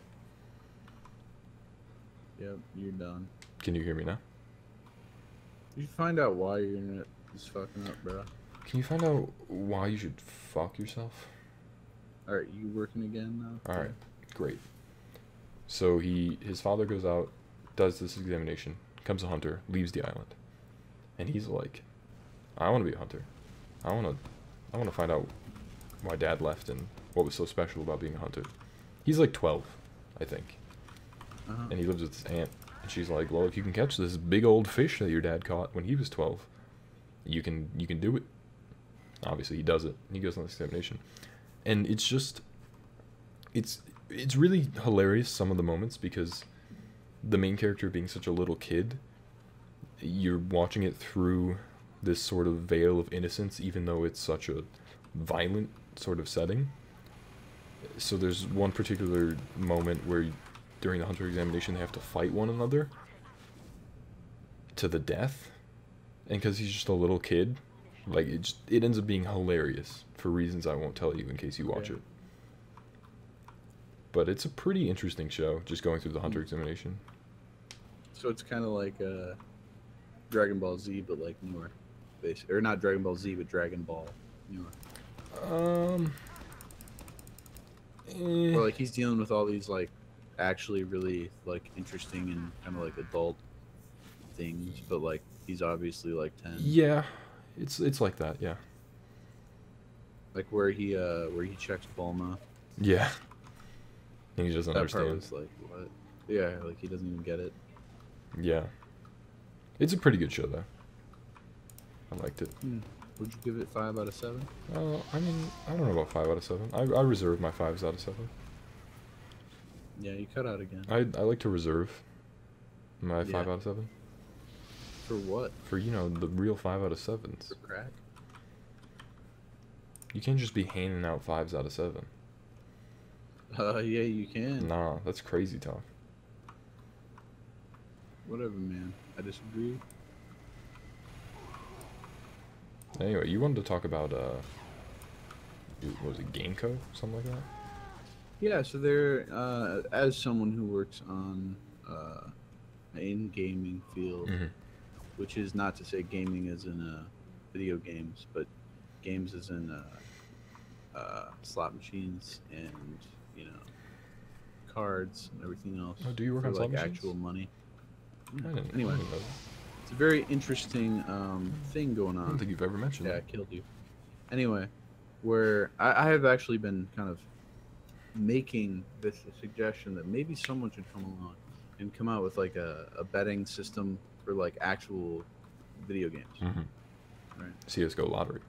Yep, you're done. Can you hear me now? You should find out why your internet is fucking up, bro. Can you find out why you should fuck yourself? All right, you working again now? All right, great. So his father goes out, does this examination, becomes a hunter, leaves the island, and he's like, I want to be a hunter. I want to find out why Dad left and what was so special about being a hunter. He's like 12, I think, and he lives with his aunt. And she's like, well, if you can catch this big old fish that your dad caught when he was 12, you can do it. Obviously, he does it. He goes on this examination, and it's just, it's really hilarious, some of the moments, because the main character being such a little kid, you're watching it through this sort of veil of innocence, even though it's such a violent sort of setting. So there's one particular moment where during the hunter examination they have to fight one another to the death, and because he's just a little kid, like it ends up being hilarious for reasons I won't tell you in case you watch it. But it's a pretty interesting show, just going through the hunter examination. So it's kind of like Dragon Ball Z, but like newer, or not Dragon Ball Z, but Dragon Ball newer. Or like he's dealing with all these like actually really like interesting and kind of like adult things, but like he's obviously like 10. Yeah, it's like that, yeah. Like where he checks Bulma. Yeah. And he doesn't That understand. part was like, what? Yeah, like he doesn't even get it. Yeah. It's a pretty good show though. I liked it. Would you give it 5 out of 7? I mean, I don't know about 5 out of 7. I reserve my 5s out of 7. Yeah, you cut out again. I like to reserve my 5 Yeah. out of 7. For what? For, you know, the real 5 out of 7s. For crack? You can't just be handing out 5s out of 7. Yeah, you can. Nah, that's crazy talk. Whatever, man. I disagree. Anyway, you wanted to talk about, what was it, Gameco? Something like that? Yeah, so there, as someone who works on in gaming field, Mm-hmm. which is not to say gaming as in video games, but games as in slot machines and cards and everything else. Oh, do you work for on slot like machines? actual money? Anyway, It's a very interesting thing going I on. don't think you've ever mentioned Yeah, I that. killed you. Anyway, where I have actually been kind of making this a suggestion that maybe someone should come along and come out with like a betting system for like actual video games. Mm-hmm. Right. CSGO Lottery.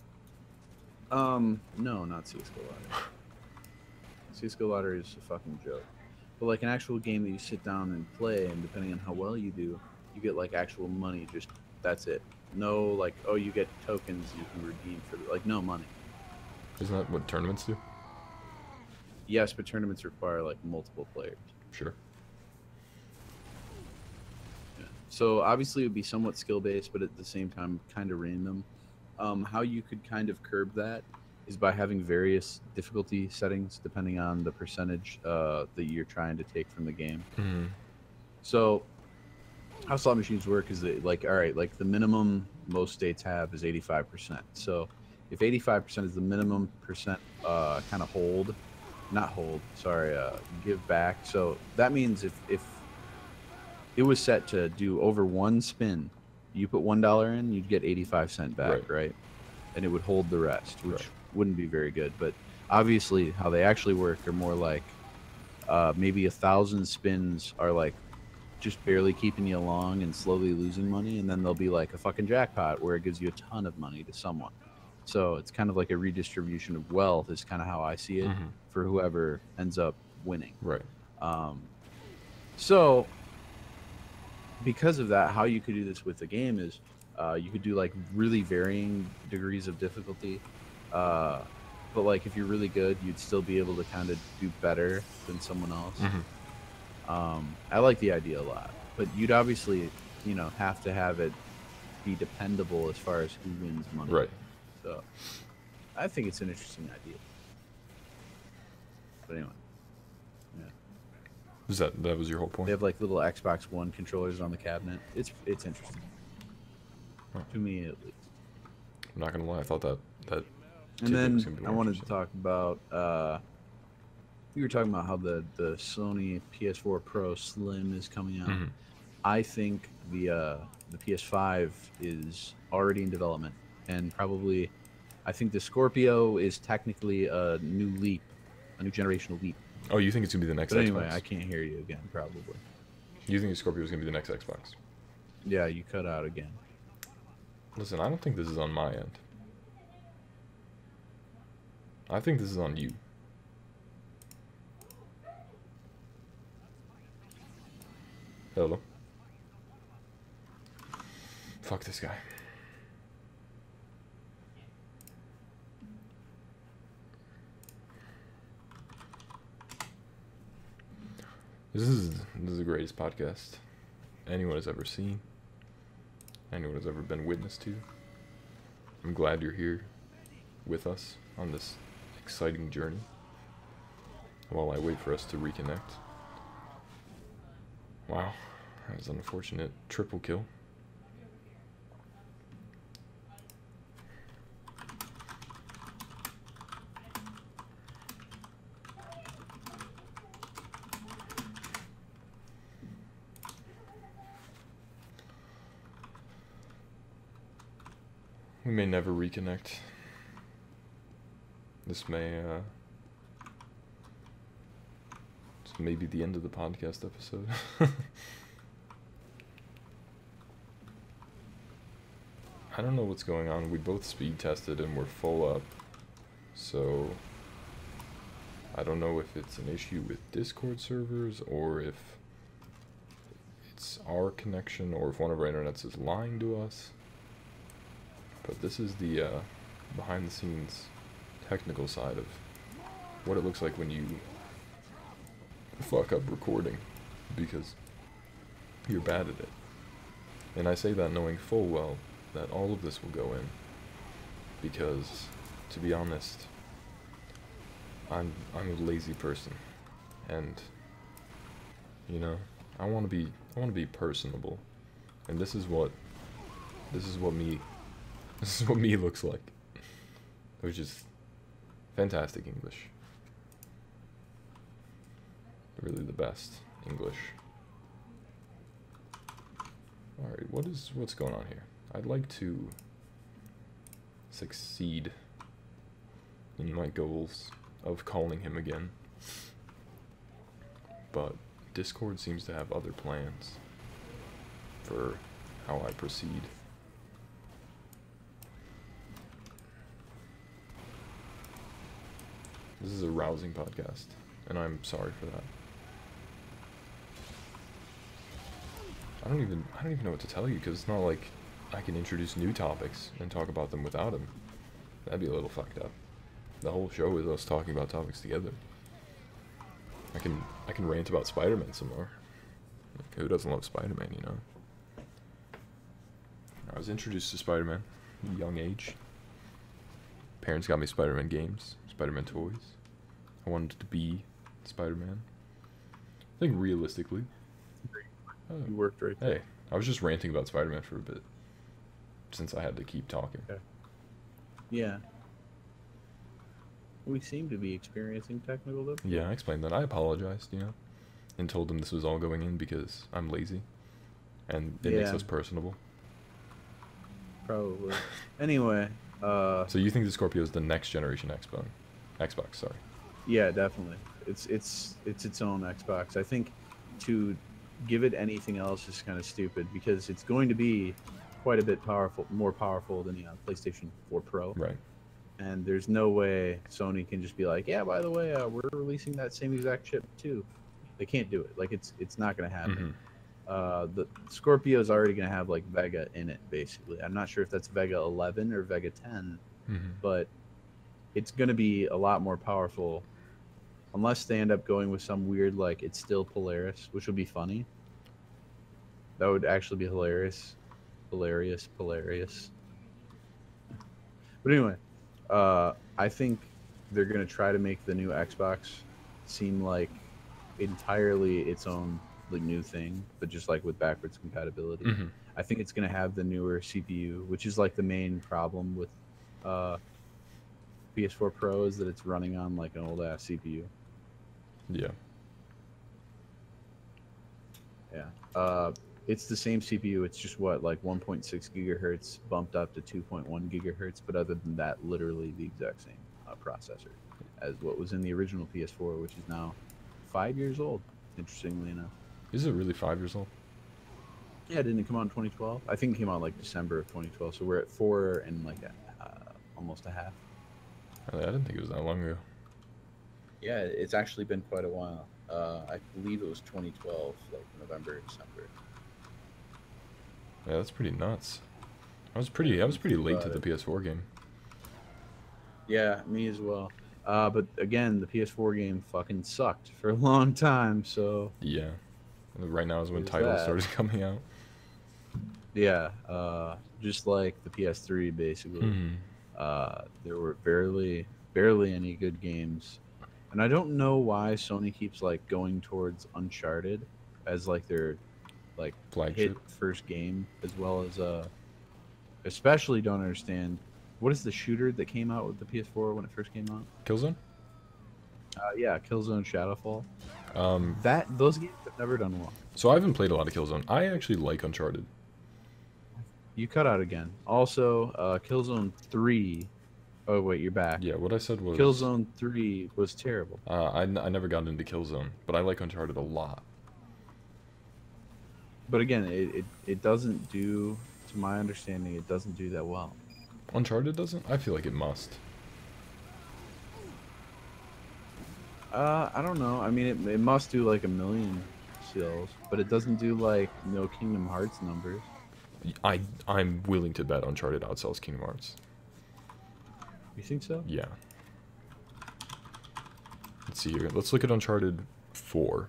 No, not CSGO Lottery. CSGO Lottery is a fucking joke. But like an actual game that you sit down and play, and depending on how well you do, you get like actual money. Just that's it. No, like, oh, you get tokens you can redeem for like no money. Isn't that what tournaments do? Yes, but tournaments require like multiple players. Sure. Yeah. So obviously it would be somewhat skill based, but at the same time kind of random. How you could kind of curb that is by having various difficulty settings depending on the percentage that you're trying to take from the game. Mm-hmm. So how slot machines work is that, like, all right, like the minimum most states have is 85%. So if 85% is the minimum percent kind of give back. So that means if it was set to do over one spin, you put $1 in, you'd get 85 cents back, right? And it would hold the rest, which wouldn't be very good. But obviously how they actually work are more like maybe 1,000 spins are like just barely keeping you along and slowly losing money, and then there'll be like a fucking jackpot where it gives you a ton of money to someone. So it's kind of like a redistribution of wealth is kind of how I see it for whoever ends up winning. Right. So because of that, how you could do this with the game is you could do like really varying degrees of difficulty. But like if you're really good, you'd still be able to kind of do better than someone else. I like the idea a lot, but you'd obviously, have to have it be dependable as far as who wins money. Right. So I think it's an interesting idea. But anyway, yeah. That was your whole point? They have like little Xbox One controllers on the cabinet. It's interesting. Huh. To me at least. I'm not gonna lie, I thought that And tidbit was then gonna be I more wanted to interesting. talk about we were talking about how the Sony PS4 Pro Slim is coming out. Mhm. I think the PS5 is already in development, and probably I think the Scorpio is technically a new leap, a new generational leap. Oh, you think it's gonna be the next But anyway, Xbox? I can't hear you again. Probably. You think the Scorpio is gonna be the next Xbox? Yeah, you cut out again. Listen, I don't think this is on my end. I think this is on you. Hello? Fuck this guy. This is the greatest podcast anyone has ever seen. Anyone has ever been witness to. I'm glad you're here with us on this exciting journey while I wait for us to reconnect. Wow, that was an unfortunate triple kill. We may never reconnect. This may be the end of the podcast episode. I don't know what's going on. We both speed tested and we're full up. So I don't know if it's an issue with Discord servers or if it's our connection or if one of our internets is lying to us. But this is the behind the scenes technical side of what it looks like when you fuck up recording because you're bad at it. And I say that knowing full well that all of this will go in because, to be honest, I'm a lazy person, and you know, I want to be personable, and this is what me looks like, which is fantastic English. Really the best English. Alright, what's going on here? I'd like to succeed in my goals of calling him again, but Discord seems to have other plans for how I proceed. This is a rousing podcast, and I'm sorry for that. I don't even know what to tell you, because it's not like I can introduce new topics and talk about them without him. That'd be a little fucked up. The whole show is us talking about topics together. I can rant about Spider-Man some more. Like, who doesn't love Spider-Man, you know? I was introduced to Spider-Man at a young age. Parents got me Spider-Man games, Spider-Man toys. I wanted to be Spider-Man. I think realistically. You worked right there. Hey, I was just ranting about Spider-Man for a bit, since I had to keep talking. Okay. Yeah. We seem to be experiencing technical difficulties. Yeah, I explained that. I apologized, and told him this was all going in because I'm lazy, and it makes Yeah. us personable. Probably. Anyway, So you think the Scorpio is the next generation Xbox, sorry. yeah, definitely. It's its own Xbox. I think to give it anything else is kind of stupid because it's going to be quite a bit more powerful than the PlayStation 4 Pro. Right. And there's no way Sony can just be like, yeah, by the way, we're releasing that same exact chip too. They can't do it. Like it's not going to happen. The Scorpio is already going to have like Vega in it, basically. I'm not sure if that's Vega 11 or Vega 10, but it's going to be a lot more powerful unless they end up going with some weird, like, it's still Polaris, which would be funny. That would actually be hilarious. Hilarious. But anyway, I think they're gonna try to make the new Xbox seem like entirely its own like new thing, but just like with backwards compatibility. Hmm. I think it's gonna have the newer CPU, which is like the main problem with uh, PS4 Pro is that it's running on like an old ass CPU. Yeah. Yeah. It's the same CPU. It's just what like 1.6 gigahertz bumped up to 2.1 gigahertz, but other than that, literally the exact same processor as what was in the original PS4, which is now 5 years old. Interestingly enough. Is it really 5 years old? Yeah, didn't it come out in 2012? I think it came out like December of 2012. So we're at 4 and like almost a half. I didn't think it was that long ago. Yeah, it's actually been quite a while. I believe it was 2012, like November, December. Yeah, that's pretty nuts. I was pretty late to the PS4 game. Yeah, me as well. But again, the PS4 game fucking sucked for a long time. So Yeah. Right now is when There's titles that. started coming out. yeah, just like the PS3, basically. Hmm. There were barely any good games, and I don't know why Sony keeps like going towards Uncharted as like their like Flagship. hit first game, as well as especially don't understand what is the shooter that came out with the PS4 when it first came out. Killzone? Yeah, Killzone Shadowfall. Um, Those games have never done well. so I haven't played a lot of Killzone. I actually like Uncharted. You cut out again. Also, Killzone 3. Oh wait, you're back. Yeah, what I said was Killzone 3 was terrible. I never got into Killzone, but I like Uncharted a lot. But again, it doesn't do, to my understanding, it doesn't do that well. Uncharted doesn't? I feel like it must. I don't know. I mean, it must do like 1 million sales, but it doesn't do like no Kingdom Hearts numbers. I'm willing to bet Uncharted outsells Kingdom Hearts. You think so? Yeah. Let's see here. Let's look at Uncharted 4.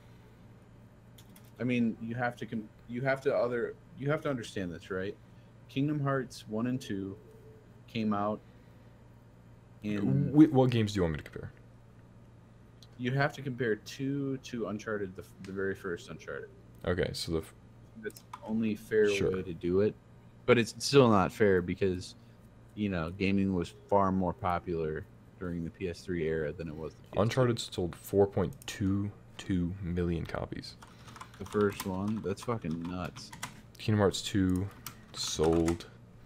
I mean, you have to understand this, right? Kingdom Hearts 1 and 2 came out in. What games do you want me to compare? You have to compare 2 to Uncharted, the very first Uncharted. Okay, so That's the only fair Sure. way to do it, but it's still not fair because, gaming was far more popular during the PS3 era than it was the PS2. Uncharted sold 4.22 million copies. The first one, that's fucking nuts. Kingdom Hearts 2 sold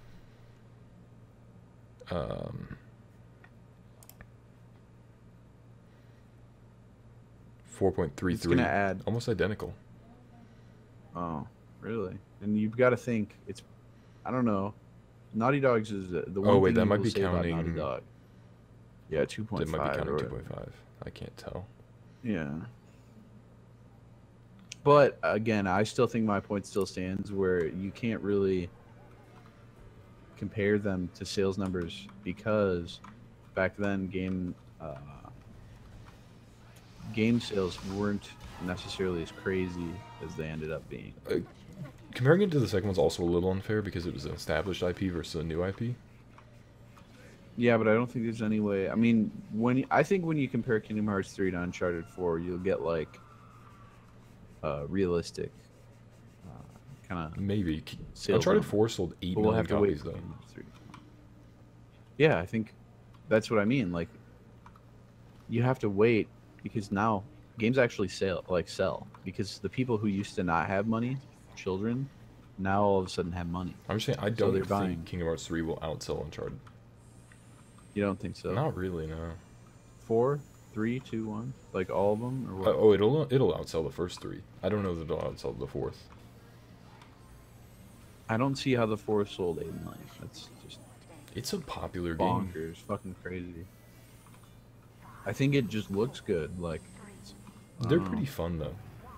4.33. It's gonna add. Almost identical. Oh, really? And you've got to think it's. I don't know. Naughty Dog's is the one. Oh, wait, thing that you might will be say about Naughty counting- Dog. Yeah, 2.5. It might be counting or 2.5. I can't tell. Yeah. But again, I still think my point still stands where you can't really compare them to sales numbers because back then game sales weren't necessarily as crazy as they ended up being. Comparing it to the second one's also a little unfair because it was an established IP versus a new IP. Yeah, but I don't think there's any way. I mean, I think when you compare Kingdom Hearts 3 to Uncharted 4, you'll get like realistic kind of Maybe. sales Uncharted number. 4 sold 8 But we'll million have to wait copies, for though. Kingdom Hearts 3 to come out. Yeah, I think that's what I mean. Like, you have to wait because now games actually sell because the people who used to not have money, children, now all of a sudden have money. I'm just saying, I So don't they're think buying. Kingdom Hearts 3 will outsell Uncharted. You don't think so? Not really, no. 4, 3, 2, 1, like all of them, or what? Oh, it'll outsell the first 3. I don't know that it'll outsell the 4th. I don't see how the 4 sold 8 million. That's just It's a popular game. bonkers, fucking crazy. I think it just looks good. Like, They're pretty fun though.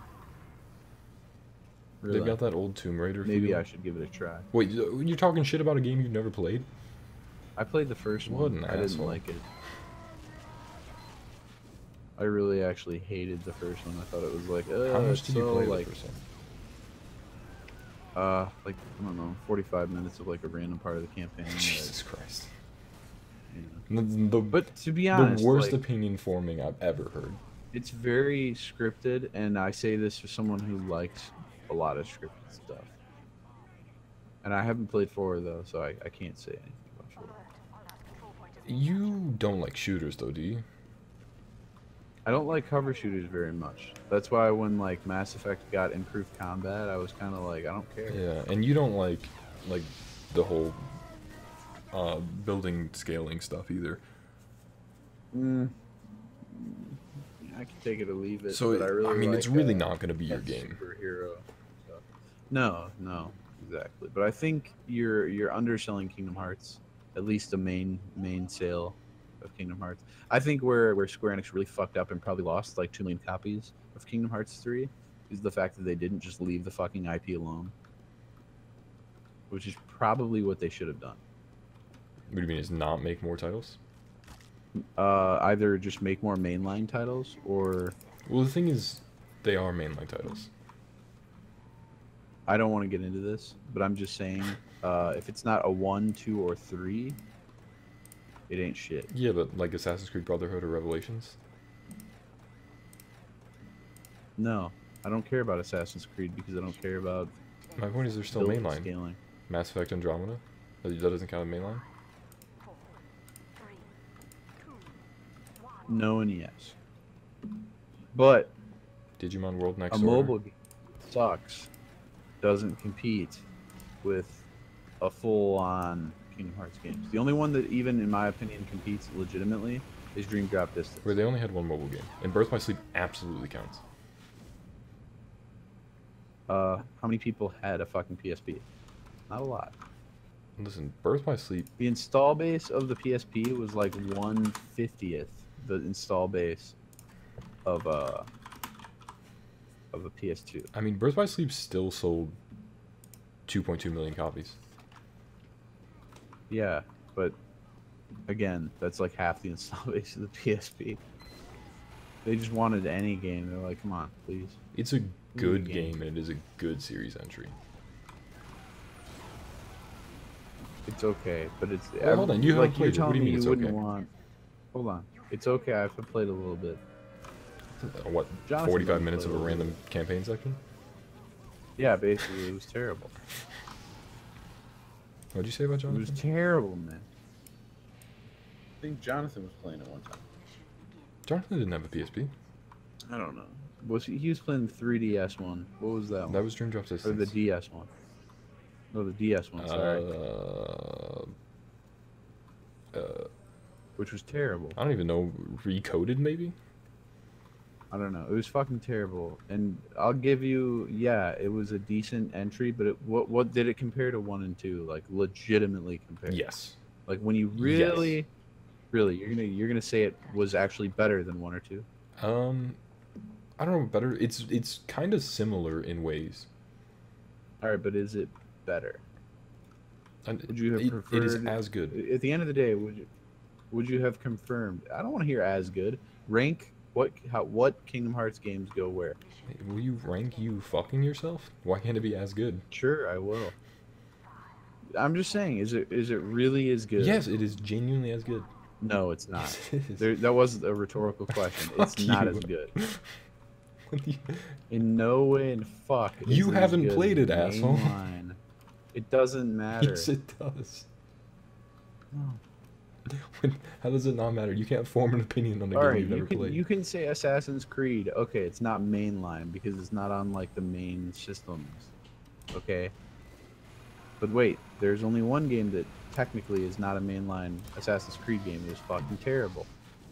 really. They've got that old Tomb Raider Maybe feel. I should give it a try. Wait, you're talking shit about a game you've never played? I played the first What one. an I didn't asshole. like it. I really actually hated the first one. I thought it was like, How much did you play like the first one? Like, I don't know, 45 minutes of like a random part of the campaign. Jesus Christ. You know. The, But to be the honest, worst like, opinion forming I've ever heard. it's very scripted, and I say this for someone who likes a lot of scripted stuff. And I haven't played 4 though, so I can't say anything about 4. You don't like shooters though, do you? I don't like cover shooters very much. That's why when like Mass Effect got improved combat, I was kind of like, I don't care. Yeah, and you don't like the whole building scaling stuff either. Mm, I can take it or leave it. So but I really mean, like, it's really not going to be your that game. superhero stuff. No, exactly. But I think you're underselling Kingdom Hearts, at least the main sale of Kingdom Hearts. I think where Square Enix really fucked up and probably lost like 2 million copies of Kingdom Hearts 3 is the fact that they didn't just leave the fucking IP alone, which is probably what they should have done. What do you mean? Is not make more titles? Either just make more mainline titles or Well, the thing is, they are mainline titles. I don't want to get into this, but I'm just saying, if it's not a 1, 2, or 3, it ain't shit. Yeah, but like Assassin's Creed Brotherhood or Revelations? No, I don't care about Assassin's Creed because I don't care about My point is they're still building mainline. scaling. Mass Effect Andromeda? That doesn't count as mainline? No and yes. But Digimon World Next a Door? mobile game sucks. Doesn't compete with a full-on Kingdom Hearts game. The only one that even, in my opinion, competes legitimately is Dream Drop Distance. Where they only had one mobile game. And Birth by Sleep absolutely counts. How many people had a fucking PSP? Not a lot. Listen, Birth by Sleep, The install base of the PSP was like 1/50th the install base of a PS2. I mean, Birth by Sleep still sold 2.2 million copies. Yeah, but again, that's like half the install base of the PSP. They just wanted any game. They're like, come on, please. It's a good game. game, and it is a good series entry. It's okay, but it's Well, hold on, you haven't like you're played it. What telling do you me mean you it's wouldn't okay? want. Hold on, it's okay. I've played a little bit. What, Jonathan 45 doesn't minutes play of a it. random campaign section? Yeah, basically, it was terrible. What'd you say about It was Jonathan? terrible, man. I think Jonathan was playing it one time. Jonathan didn't have a PSP. I don't know. He was playing the 3DS one. What was that one? That was Dream Drop Distance. Or the DS one. No, the DS one, sorry. Which was terrible. I don't even know. Recoded, maybe? I don't know. It was fucking terrible. And I'll give you, yeah, it was a decent entry, but what did it compare to 1 and 2? Like, legitimately compare? Yes. Like, when you really, you're gonna say it was actually better than 1 or 2? I don't know, better. It's kind of similar in ways. All right, but is it better? And Would you have it is preferred- as good. At the end of the day, would you have confirmed? I don't want to hear as good. Rank what Kingdom Hearts games go where? Will you rank you fucking yourself? Why can't it be as good? Sure, I will. I'm just saying, is it really as good? Yes, it is genuinely as good. No, it's not. Yes, it is. That was a rhetorical question. It's Fuck not you. as good. What do you- In no way in fuck. is You it as haven't good played as it, asshole. mainline. It doesn't matter. Yes, it does. Oh. How does it not matter? You can't form an opinion on a All game right, you've never you can played. you can say Assassin's Creed. Okay, it's not mainline because it's not on like the main systems. Okay. But wait, there's only one game that technically is not a mainline Assassin's Creed game. It was fucking terrible.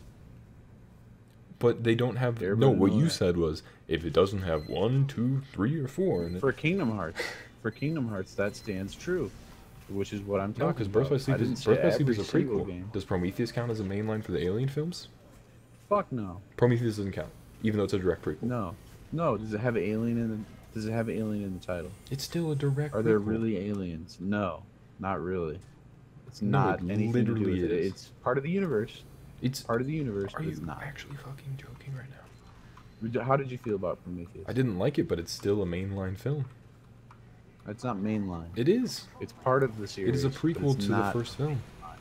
But they don't have. Everybody No, what know you that. said was if it doesn't have 1, 2, 3, or 4 in it. For Kingdom Hearts, that stands true, which is what I'm talking No, because about. Birth by I Sleep didn't is say Birth by Sleep every is a single prequel. game. Does Prometheus count as a mainline for the Alien films? Fuck no. Prometheus doesn't count, even though it's a direct prequel. No. Does it have alien in the? Does it have alien in the title? It's still a direct. Are there prequel. really aliens? No, not really. It's No, not it anything to do literally with it. is. It's part of the universe. It's. Part of the universe, Are but you it's not. actually fucking joking right now? How did you feel about Prometheus? I didn't like it, but it's still a mainline film. It's not mainline. It is. It's part of the series. It is a but prequel it's to the not- first film.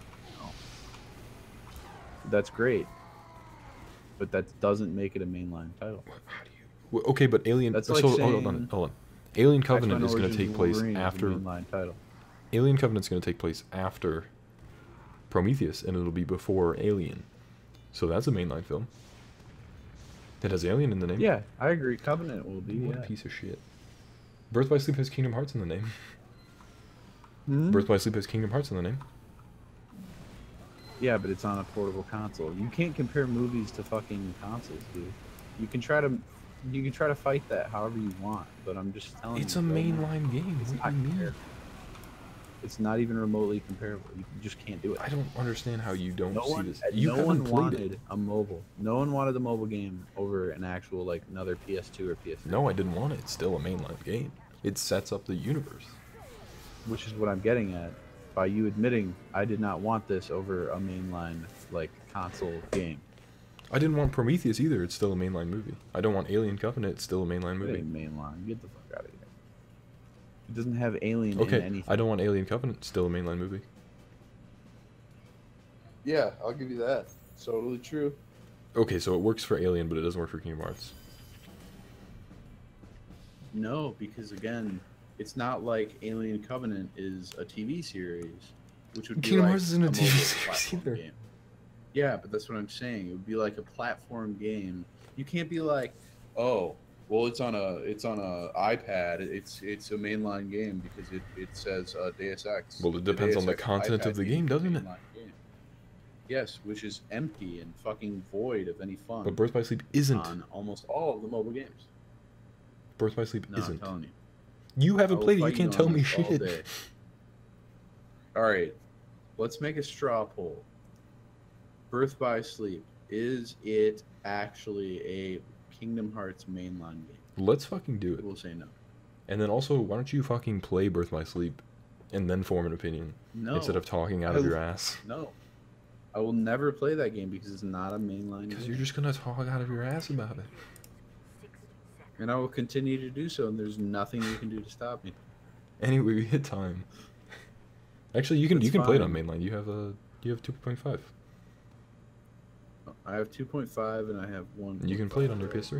That's great, but that doesn't make it a mainline title. How do you? Well, okay, but Alien. That's So like hold on, saying hold on. Alien Covenant X-Men is going to Origins take place Wolverine is a after. mainline title. Alien Covenant's going to take place after Prometheus, and it'll be before Alien. So that's a mainline film. It has Alien in the name. Yeah, I agree. Covenant will be. What Yeah. a piece of shit. Birth by Sleep has Kingdom Hearts in the name. Mhm. Birth by Sleep has Kingdom Hearts in the name. Yeah, but it's on a portable console. You can't compare movies to fucking consoles, dude. You can try to fight that however you want, but I'm just telling It's you. a right now, mainline game. it's What not do you mean? comparable. It's not even remotely comparable. You just can't do it. I don't understand how you don't No see one, this. You no haven't one played wanted it. a mobile. No one wanted a mobile game over an actual like another PS2 or PS3. No, I didn't want it. It's still a mainline game. It sets up the universe. Which is what I'm getting at by you admitting I did not want this over a mainline like console game. I didn't want Prometheus either. It's still a mainline movie. I don't want Alien Covenant. It's still a mainline It movie. ain't mainline. Get the fuck out of here. It doesn't have Alien in Okay, anything. I don't want Alien Covenant. It's still a mainline movie. Yeah, I'll give you that. It's totally true. Okay, so it works for Alien, but it doesn't work for Kingdom Hearts. No, because again, it's not like Alien Covenant is a TV series, which would be Kingdom like Hearts isn't a TV mobile series platform either. game. Yeah, but that's what I'm saying. It would be like a platform game. You can't be like, oh, well, it's on a iPad. It's a mainline game because it says Deus Ex. Well, it depends on the Deus Ex content of iPad the game, is a doesn't it? mainline game. Yes, which is empty and fucking void of any fun. But Birth by Sleep isn't. on almost all of the mobile games. Birth by Sleep No, I'm isn't. telling you. You I haven't will played it. You fight can't on tell me this all shit. day. All right, let's make a straw poll. Birth by Sleep, is it actually a Kingdom Hearts mainline game? Let's fucking do it. We'll say no. And then also, why don't you fucking play Birth by Sleep, and then form an opinion No. instead of talking out of your ass? No. I will never play that game because it's not a mainline Because game. you're just gonna talk out of your ass about it. And I will continue to do so, and there's nothing you can do to stop me. Anyway, we hit time. Actually, you can That's play it on fine. mainline. You have 2.5. I have 2.5 and I have 1. You can play it on your PS3.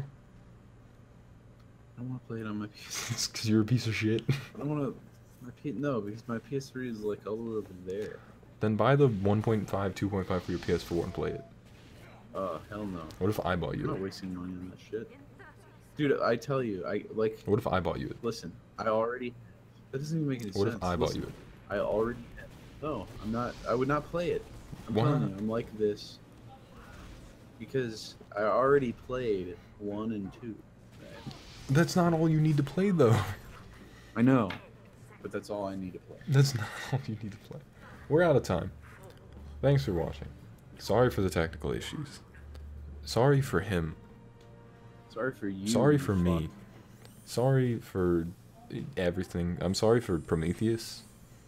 I don't want to play it on my PS3. It's because you're a piece of shit. I don't want to. No, because my PS3 is like all the way over there. Then buy the 1.5, 2.5 for your PS4 and play it. Hell no. What if I bought I'm you not it? wasting money on that shit. Dude, I tell you, I like. What if I bought you it? Listen, I already. That doesn't even make any What sense. if I bought Listen, you it? I already. No, I'm not. I would not play it. I'm Why telling not? you, I'm like this. Because I already played 1 and 2. That's not all you need to play, though. I know, but that's all I need to play. That's not all you need to play. We're out of time. Thanks for watching. Sorry for the technical issues. Sorry for him. Sorry for you. Sorry you for fuck. me. Sorry for everything. I'm sorry for Prometheus.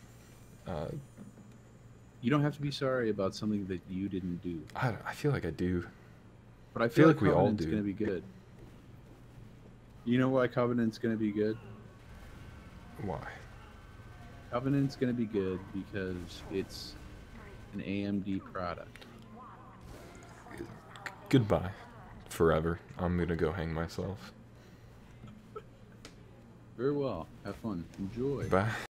You don't have to be sorry about something that you didn't do. I feel like I do. But I feel feel like we all Covenant's do. gonna be good. You know why Covenant's gonna be good? Why? Covenant's gonna be good because it's an AMD product. Goodbye. Forever. I'm gonna go hang myself. Very well. Have fun. Enjoy. Bye.